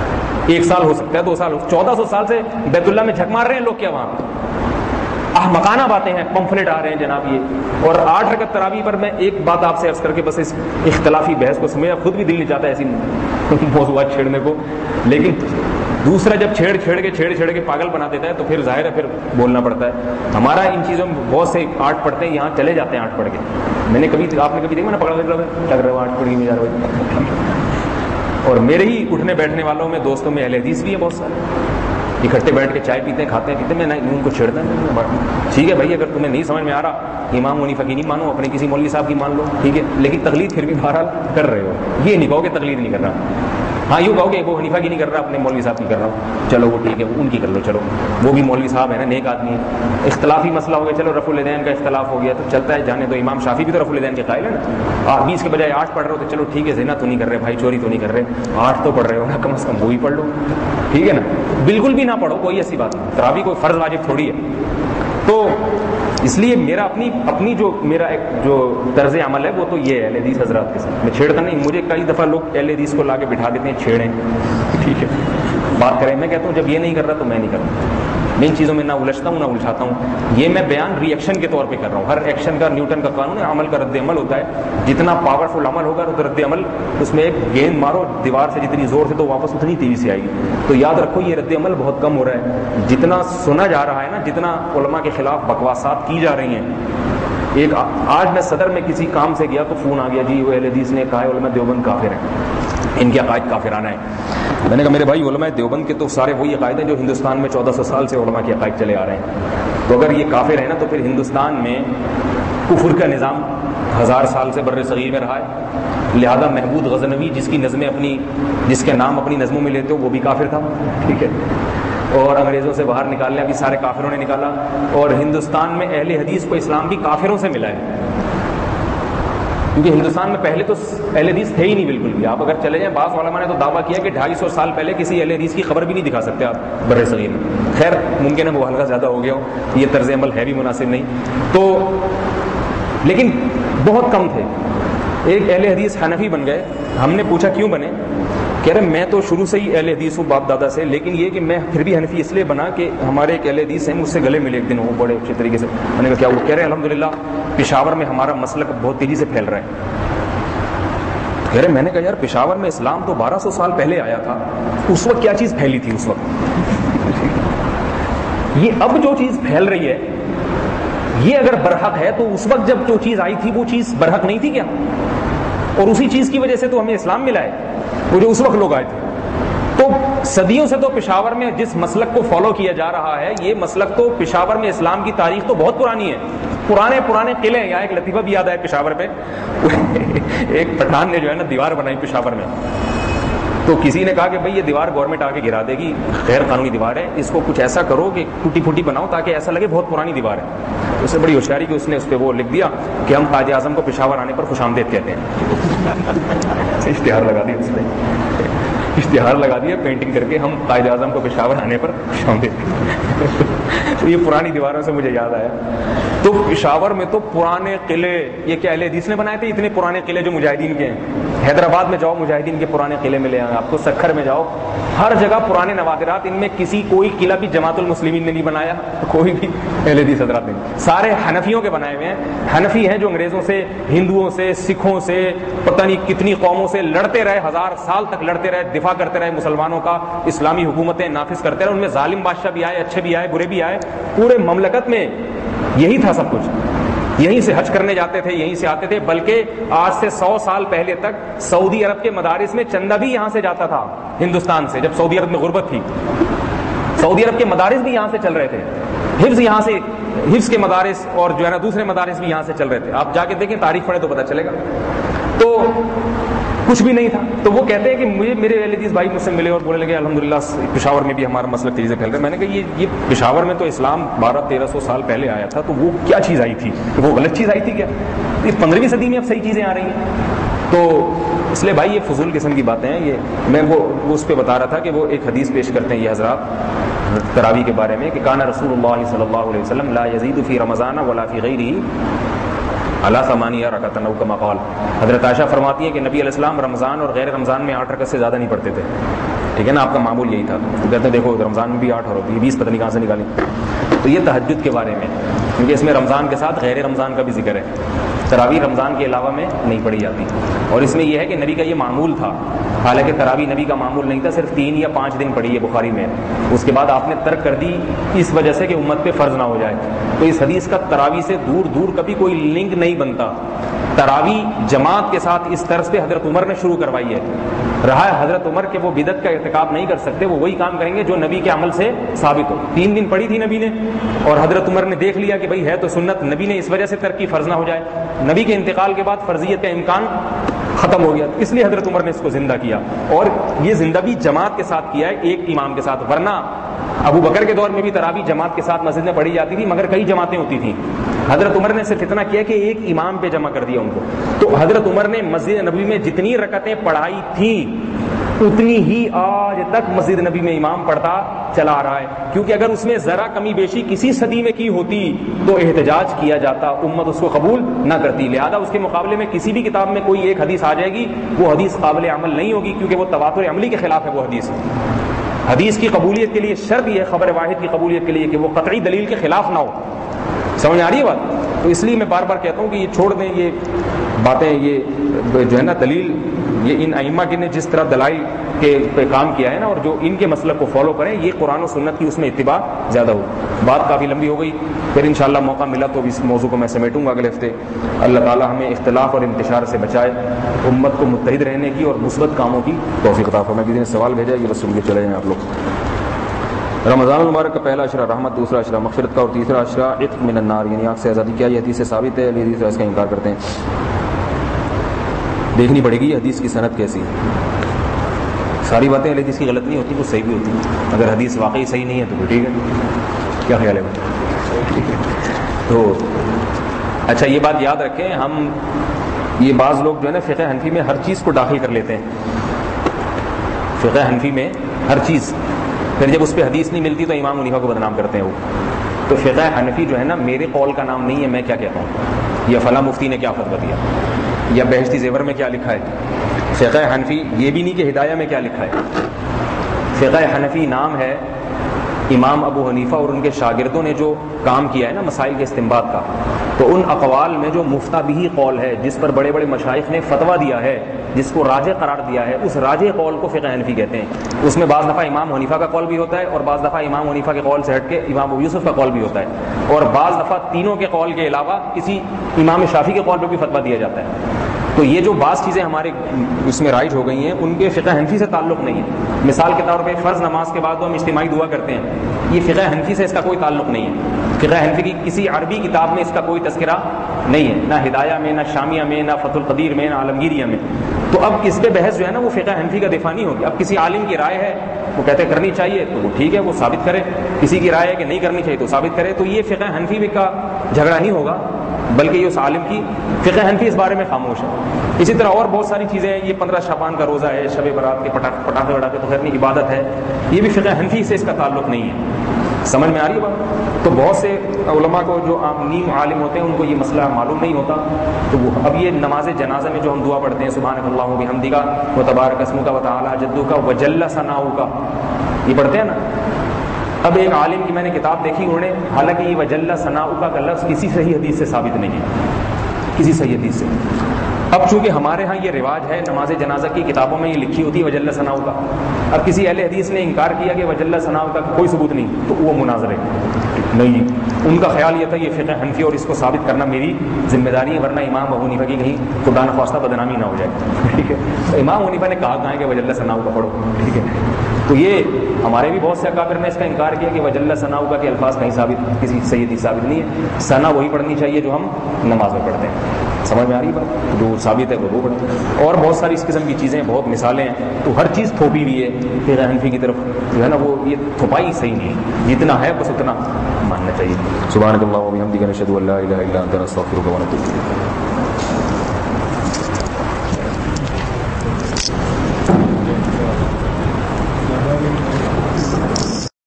1 سال ہو سکتا ہے, 2 سال, 1400 سال سے بیت اللہ میں جھک مار رہے ہیں لوگ کیا وہاں پہ؟ احمقانہ باتیں ہیں, پمفلٹ آ رہے ہیں جناب یہ. اور 8 رکعت تراویح پر میں ایک بات آپ سے عرض کر کے بس اس اختلافی بحث کو سمجھا, خود بھی دل نہیں چاہتا ایسی موضوعات چھیڑنے کو, لیکن دوسرا جب چھیڑ کے پاگل بنا دیتا ہے تو پھر ظاہر ہے پھر بولنا پڑتا ہے. ہمارا ان چیزوں میں بہت سے 8 پڑھتے ہیں, یہاں چلے جاتے ہیں 8 پڑھ کے. آپ نے کبھی دیکھا نا, پکڑا لگ رہا ہے 8 پڑھ کے نہیں جا رہا. اور میرے ہی اٹھنے بیٹھنے والوں میں دوستوں میں اہل حدیث بھی ہے بہت سارے, اکٹھے بیٹھ کے چائے پیتے ہیں, کھاتے ہیں, پیتے ہیں, میں ان کو چھیڑتا ہوں. ٹھیک ہے بھائی, اگر تمہیں نہیں سمجھ میں آ رہا امام حنیفہ کی نہیں مانو, اپنے کسی مولوی صاحب کی مان لو, ٹھیک ہے, لیکن تقلید پھر بھی بہرحال کر رہے ہو. یہ نہیں کہو کہ تقلید نہیں کر رہا, ہاں یوں کہو کہ وہ حنیفہ کی نہیں کر رہا, اپنے مولوی صاحب کی کر رہا ہوں, چلو وہ ٹھیک ہے, ان کی کر لو, چلو وہ بھی مولوی صاحب ہے نا, نیک آدمی ہے. اختلافی مسئلہ ہو گیا, چلو رفع الیدین کا اختلاف ہو گیا تو چلتا ہے, جانے دو. امام شافعی بھی تو رفع الیدین کے قائل ہے نا. 20 کے بجائے 8 پڑھ رہے ہو تو چلو ٹھیک ہے, زنا تو نہیں کر رہے بھائی, چوری تو نہیں کر رہے, 8 تو پڑھ رہے ہو نا, کم از کم وہ بھی پڑھ لو, ٹھیک ہے نا. بالکل بھی نہ پڑھو, کوئی ایسی بات نہیں, تراویح کوئی فرض واجب تھوڑی ہے. تو اس لیے میرا اپنی جو میرا ایک جو طرز عمل ہے وہ تو یہ ہے اہل حدیث حضرات کے ساتھ میں چھیڑتا نہیں. مجھے کئی دفعہ لوگ اہل حدیث کو لا کے بٹھا دیتے ہیں, چھیڑیں, ٹھیک ہے, بات کریں. میں کہتا ہوں جب یہ نہیں کر رہا تو میں نہیں کرتا. میں ان چیزوں میں نہ الجھتا ہوں نہ الجھاتا ہوں. یہ میں بیان ری ایکشن کے طور پہ کر رہا ہوں. ہر ایکشن کا نیوٹن کا قانون ہے, عمل کا رد عمل ہوتا ہے. جتنا پاورفل عمل ہوگا رد عمل, اس میں ایک گیند مارو دیوار سے جتنی زور سے تو واپس اتنی تیزی سے آئے گی. تو یاد رکھو یہ رد عمل بہت کم ہو رہا ہے. جتنا سنا جا رہا ہے نا, جتنا علماء کے خلاف بکواسات کی جا رہی ہیں. ایک آج میں صدر میں کسی کام سے گیا تو فون آ گیا, جی وہ اہل حدیث نے کہا ہے علماء دیوبند کافر ہیں, ان کے عقائد کافرانہ ہیں. میں نے کہا میرے بھائی علماء دیوبند کے تو سارے وہی عقائد ہیں جو ہندوستان میں 1400 سال سے علماء کے عقائد چلے آ رہے ہیں. تو اگر یہ کافر ہے نا تو پھر ہندوستان میں کفر کا نظام 1000 سال سے بر صغیر میں رہا ہے. لہذا محمود غزنوی جس کے نام اپنی نظموں میں لیتے ہو وہ بھی کافر تھا, ٹھیک ہے. اور انگریزوں سے باہر نکالنے ابھی سارے کافروں نے نکالا. اور ہندوستان میں اہل حدیث کو اسلام بھی کافروں سے ملا ہے, کیونکہ ہندوستان میں پہلے تو اہل حدیث تھے ہی نہیں بالکل بھی. آپ اگر چلے جائیں, بعض علماء نے تو دعویٰ کیا کہ 250 سال پہلے کسی اہل حدیث کی خبر بھی نہیں دکھا سکتے آپ بر صغیر میں. خیر ممکن ہے مبالغہ زیادہ ہو گیا ہو, یہ طرز عمل ہے بھی مناسب نہیں تو, لیکن بہت کم تھے. ایک اہل حدیث حنفی بن گئے. ہم نے پوچھا کیوں بنے, کہہ رہے میں تو شروع سے ہی اہل حدیث ہوں باپ دادا سے, لیکن یہ کہ میں پھر بھی حنفی اس لیے بنا کہ ہمارے ایک اہل حدیث ہیں, مجھ سے گلے ملے ایک دن وہ بڑے اچھے طریقے سے. میں نے کہا کیا؟ وہ کہہ رہے ہیں الحمدللہ پشاور میں ہمارا مسلک بہت تیزی سے پھیل رہا ہے. کہہ رہے میں نے کہا یار پشاور میں اسلام تو 1200 سال پہلے آیا تھا, اس وقت کیا چیز پھیلی تھی اس وقت؟ یہ اب جو چیز پھیل رہی ہے یہ اگر برحق ہے تو اس وقت جب جو چیز آئی تھی وہ چیز برحق نہیں تھی کیا؟ اور اسی چیز کی وجہ سے تو ہمیں اسلام ملا ہے, وہ جو اس وقت لوگ آئے تھے. تو صدیوں سے تو پشاور میں جس مسلک کو فالو کیا جا رہا ہے, یہ مسلک تو پشاور میں اسلام کی تاریخ تو بہت پرانی ہے. پرانے قلعے ہیں. یہاں ایک لطیفہ بھی یاد آیا پشاور پہ, ایک پٹھان نے جو ہے نا دیوار بنائی پشاور میں. تو کسی نے کہا کہ بھئی یہ دیوار گورنمنٹ آ کے گرا دے گی, غیر قانونی دیوار ہے, اس کو کچھ ایسا کرو کہ ٹوٹی پھوٹی بناؤ تاکہ ایسا لگے بہت پرانی دیوار ہے. اس سے بڑی ہوشیاری کہ اس نے اس پہ وہ لکھ دیا کہ ہم قائد اعظم کو پشاور آنے پر خوش آمدید کہتے ہیں. اشتہار لگا دیا اس نے, اشتہار لگا دیا پینٹنگ کر کے, ہم قائد اعظم کو پشاور آنے پر خوش آمدید. تو یہ پرانی دیواروں سے مجھے یاد آیا. تو پشاور میں تو پرانے قلعے, یہ کیا اہل حدیث نے بنائے تھے اتنے پرانے قلعے جو مجاہدین کے ہیں. حیدرآباد میں جاؤ مجاہدین کے پرانے قلعے ملے ہیں آپ کو, سکھر میں جاؤ, ہر جگہ پرانے نوادرات. ان میں کوئی قلعہ بھی جماعت المسلمین نے نہیں بنایا, کوئی بھی اہل حدیث حضرات نے, سارے حنفیوں کے بنائے ہوئے ہیں. حنفی ہیں جو انگریزوں سے, ہندوؤں سے, سکھوں سے, پتہ نہیں کتنی قوموں سے لڑتے رہے, 1000 سال تک لڑتے رہے, دفاع کرتے رہے مسلمانوں کا, اسلامی حکومتیں نافذ کرتے رہے. ان میں ظالم بادشاہ بھی آئے, اچھے بھی آئے, برے بھی آئے. پورے مملکت میں یہی تھا سب کچھ. یہیں سے حج کرنے جاتے تھے, یہیں سے آتے تھے. بلکہ آج سے 100 سال پہلے تک سعودی عرب کے مدارس میں چندہ بھی یہاں سے جاتا تھا ہندوستان سے. جب سعودی عرب میں غربت تھی, سعودی عرب کے مدارس بھی یہاں سے چل رہے تھے. حفظ یہاں سے, حفظ کے مدارس اور جو ہے نا دوسرے مدارس بھی یہاں سے چل رہے تھے. آپ جا کے دیکھیں, تاریخ پڑھیں تو پتہ چلے گا. تو کچھ بھی نہیں تھا. تو وہ کہتے ہیں کہ مجھے میرے اہل حدیث بھائی مجھ سے ملے اور بولنے لگے الحمدللہ پشاور میں بھی ہمارا مسلک تیزی سے پھیل رہا ہے. میں نے کہا یہ پشاور میں تو اسلام 1200-1300 سال پہلے آیا تھا, تو وہ کیا چیز آئی تھی؟ وہ غلط چیز آئی تھی کیا؟ یہ 15ویں صدی میں اب صحیح چیزیں آ رہی ہیں. تو اس لیے بھائی یہ فضول قسم کی باتیں ہیں. یہ میں وہ اس پہ بتا رہا تھا کہ وہ ایک حدیث پیش کرتے ہیں یہ حضرات تراویح کے بارے میں کہ کان رسول اللہ صلی اللہ علیہ وسلم لا یزید فی رمضان ولا فی غیرہ علی 8 رکعۃ او کما قال. حضرت عائشہ فرماتی ہیں کہ نبی علیہ السلام رمضان اور غیر رمضان میں 8 رکعت سے زیادہ نہیں پڑھتے تھے. ٹھیک ہے نا, آپ کا معمول یہی تھا. وہ کہتے ہیں دیکھو رمضان میں بھی 8 اور 20 پتہ نہیں کہاں سے نکالیں. تو یہ تہجد کے بارے میں, کیونکہ اس میں رمضان کے ساتھ غیر رمضان کا بھی ذکر ہے. تراویح رمضان کے علاوہ میں نہیں پڑھی جاتی, اور اس میں یہ ہے کہ نبی کا یہ معمول تھا. حالانکہ تراویح نبی کا معمول نہیں تھا, صرف 3 یا 5 دن پڑھی ہے بخاری میں. اس کے بعد آپ نے ترک کر دی اس وجہ سے کہ امت پہ فرض نہ ہو جائے. تو اس حدیث کا تراویح سے دور دور کبھی کوئی لنک نہیں بنتا. تراویح جماعت کے ساتھ اس طرز پہ حضرت عمر نے شروع کروائی ہے. رہا ہے حضرت عمر کہ وہ بدعت کا ارتکاب نہیں کر سکتے, وہ وہی کام کریں گے جو نبی کے عمل سے ثابت ہو. 3 دن پڑھی تھی نبی نے, اور حضرت عمر نے دیکھ لیا کہ بھئی ہے تو سنت, نبی نے اس وجہ سے ترک کی فرض نہ ہو جائے. نبی کے انتقال کے بعد فرضیت کا امکان ختم ہو گیا, اس لیے حضرت عمر نے اس کو زندہ کیا. اور یہ زندہ بھی جماعت کے ساتھ کیا ہے, ایک امام کے ساتھ. ورنہ ابو بکر کے دور میں بھی تراویح جماعت کے ساتھ مسجد میں پڑھی جاتی تھی, مگر کئی جماعتیں ہوتی تھیں. حضرت عمر نے صرف اتنا کیا کہ ایک امام پہ جمع کر دیا ان کو. تو حضرت عمر نے مسجد نبوی میں جتنی رکعتیں پڑھائی تھیں اتنی ہی آج تک مسجد نبی میں امام پڑھتا چلا آ رہا ہے. کیونکہ اگر اس میں ذرا کمی بیشی کسی صدی میں کی ہوتی تو احتجاج کیا جاتا, امت اس کو قبول نہ کرتی. لہذا اس کے مقابلے میں کسی بھی کتاب میں کوئی ایک حدیث آ جائے گی, وہ حدیث قابل عمل نہیں ہوگی, کیونکہ وہ تواتر عملی کے خلاف ہے. وہ حدیث کی قبولیت کے لیے شرط یہ ہے, خبر واحد کی قبولیت کے لیے, کہ وہ قطعی دلیل کے خلاف نہ ہو. سمجھ آ رہی ہے بات؟ تو اس لیے میں بار بار کہتا ہوں کہ یہ چھوڑ دیں یہ باتیں, یہ جو ہے نا دلیل, یہ ان ائمہ کے نے جس طرح دلائل کے پہ کام کیا ہے نا, اور جو ان کے مسلک کو فالو کریں, یہ قرآن و سنت کی اس میں اتباع زیادہ ہو. بات کافی لمبی ہو گئی, پھر انشاءاللہ موقع ملا تو اس موضوع کو میں سمیٹوں گا اگلے ہفتے. اللہ تعالی ہمیں اختلاف اور انتشار سے بچائے, امت کو متحد رہنے کی اور مثبت کاموں کی توفیق عطا فرمائے. کسی نے سوال بھیجا, یہ بس سن کے چلے جائیں آپ لوگ. رمضان المبارک کا پہلا اشرہ رحمت, دوسرا اشرہ مغفرت کا, اور تیسرا اشرہ عتق من النار یعنی آگ سے آزادی. کیا یہ حدیث سے ثابت ہے؟ حدیث اس کا انکار کرتے ہیں. دیکھنی پڑے گی حدیث کی سند کیسی. ساری باتیں حدیث کی غلط نہیں ہوتی, کچھ صحیح بھی ہوتی. اگر حدیث واقعی صحیح نہیں ہے تو ٹھیک ہے. کیا خیال ہے بھائی؟ تو اچھا یہ بات یاد رکھیں, ہم یہ بعض لوگ جو ہے نا فقہ حنفی میں ہر چیز کو داخل کر لیتے ہیں. فقہ حنفی میں ہر چیز, پھر جب اس پہ حدیث نہیں ملتی تو امام حنیفہ کو بدنام کرتے ہیں وہ. تو فقہ حنفی جو ہے نا میرے قول کا نام نہیں ہے, میں کیا کہتا ہوں, یا فلاں مفتی نے کیا فتویٰ دیا, یا بہشتی زیور میں کیا لکھا ہے. فقہ حنفی یہ بھی نہیں کہ ہدایہ میں کیا لکھا ہے. فقہ حنفی نام ہے امام ابو حنیفہ اور ان کے شاگردوں نے جو کام کیا ہے نا مسائل کے استنباط کا, تو ان اقوال میں جو مفتہ بھی قول ہے, جس پر بڑے بڑے مشائخ نے فتویٰ دیا ہے, جس کو راجح قرار دیا ہے, اس راجح قول کو فقہ حنفی کہتے ہیں. اس میں بعض دفعہ امام حنیفہ کا قول بھی ہوتا ہے, اور بعض دفعہ امام حنیفہ کے قول سے ہٹ کے امام ابو یوسف کا قول بھی ہوتا ہے, اور بعض دفعہ تینوں کے قول کے علاوہ کسی امام شافعی کے قول پہ بھی فتویٰ دیا جاتا ہے. تو یہ جو بعض چیزیں ہمارے اس میں رائج ہو گئی ہیں, ان کے فقہ حنفی سے تعلق نہیں ہے. مثال کے طور پہ فرض نماز کے بعد تو ہم اجتماعی دعا کرتے ہیں, یہ فقہ حنفی سے اس کا کوئی تعلق نہیں ہے. فقہ حنفی کی کسی عربی کتاب میں اس کا کوئی تذکرہ نہیں ہے, نہ ہدایہ میں, نہ شامیہ میں, نہ فتح القدیر میں, نہ عالمگیریہ میں. تو اب اس پہ بحث جو ہے نا وہ فقہ حنفی کا دفاع نہیں ہوگی. اب کسی عالم کی رائے ہے, وہ کہتے کرنی چاہیے تو وہ ٹھیک ہے, وہ ثابت کرے. کسی کی رائے ہے کہ نہیں کرنی چاہیے تو ثابت کرے. تو یہ فقہ حنفی کا جھگڑا نہیں ہوگا, بلکہ یہ اس عالم کی, فقہ حنفی اس بارے میں خاموش ہے. اسی طرح اور بہت ساری چیزیں ہیں, یہ 15 شعبان کا روزہ ہے, شب برات کے پٹاخے وٹاخے تو خیر نہیں, عبادت ہے, یہ بھی فقہ حنفی سے اس کا تعلق نہیں ہے. سمجھ میں آ رہی ہے بات؟ تو بہت سے علماء کو جو نیم عالم ہوتے ہیں ان کو یہ مسئلہ معلوم نہیں ہوتا. تو وہ اب یہ نماز جنازہ میں جو ہم دعا پڑھتے ہیں, سبحانک اللہم و بحمدک و تبارک اسمک و تعالی جدک و جل ثناؤک, یہ پڑھتے ہیں نا. اب ایک عالم کی میں نے کتاب دیکھی, انہوں نے حالانکہ یہ وجل ثناؤک کا لفظ کسی صحیح حدیث سے ثابت نہیں ہے, کسی صحیح حدیث سے. اب چونکہ ہمارے ہاں یہ رواج ہے, نماز جنازہ کی کتابوں میں یہ لکھی ہوتی ہے وجل ثناؤک کا. اب کسی اہل حدیث نے انکار کیا کہ وجل ثناؤک کا کوئی ثبوت نہیں, تو وہ مناظرے نہیں. ان کا خیال یہ تھا یہ فقہ حنفی اور اس کو ثابت کرنا میری ذمہ داری ہے, ورنہ امام ابو حنیفہ کی کہیں خدا نخواستہ بدنامی نہ ہو جائے. ٹھیک ہے, تو امام حنیفہ نے کہا ہے کہ وجل ثناؤک کا پڑھو. ٹھیک ہے, تو یہ ہمارے بھی بہت سے اکابر نے اس کا انکار کیا کہ وجل ثناؤک کے الفاظ کہیں ثابت, کسی صحیح حدیث ثابت نہیں ہے. ثنا وہی پڑھنی چاہیے جو ہم نماز میں پڑھتے ہیں. سمجھ میں آ رہی بات؟ جو ثابت ہے وہ پڑھتے ہیں. اور بہت ساری اس قسم کی چیزیں, بہت مثالیں ہیں. تو ہر چیز تھوپی ہوئی ہے فقہ حنفی کی طرف جو ہے نا, وہ یہ تھوپائی صحیح نہیں ہے. جتنا ہے بس اتنا ماننا چاہیے. سبحانک اللہم و بحمدک نشہد ان لا الہ الا انت نستغفرک و نتوب الیک.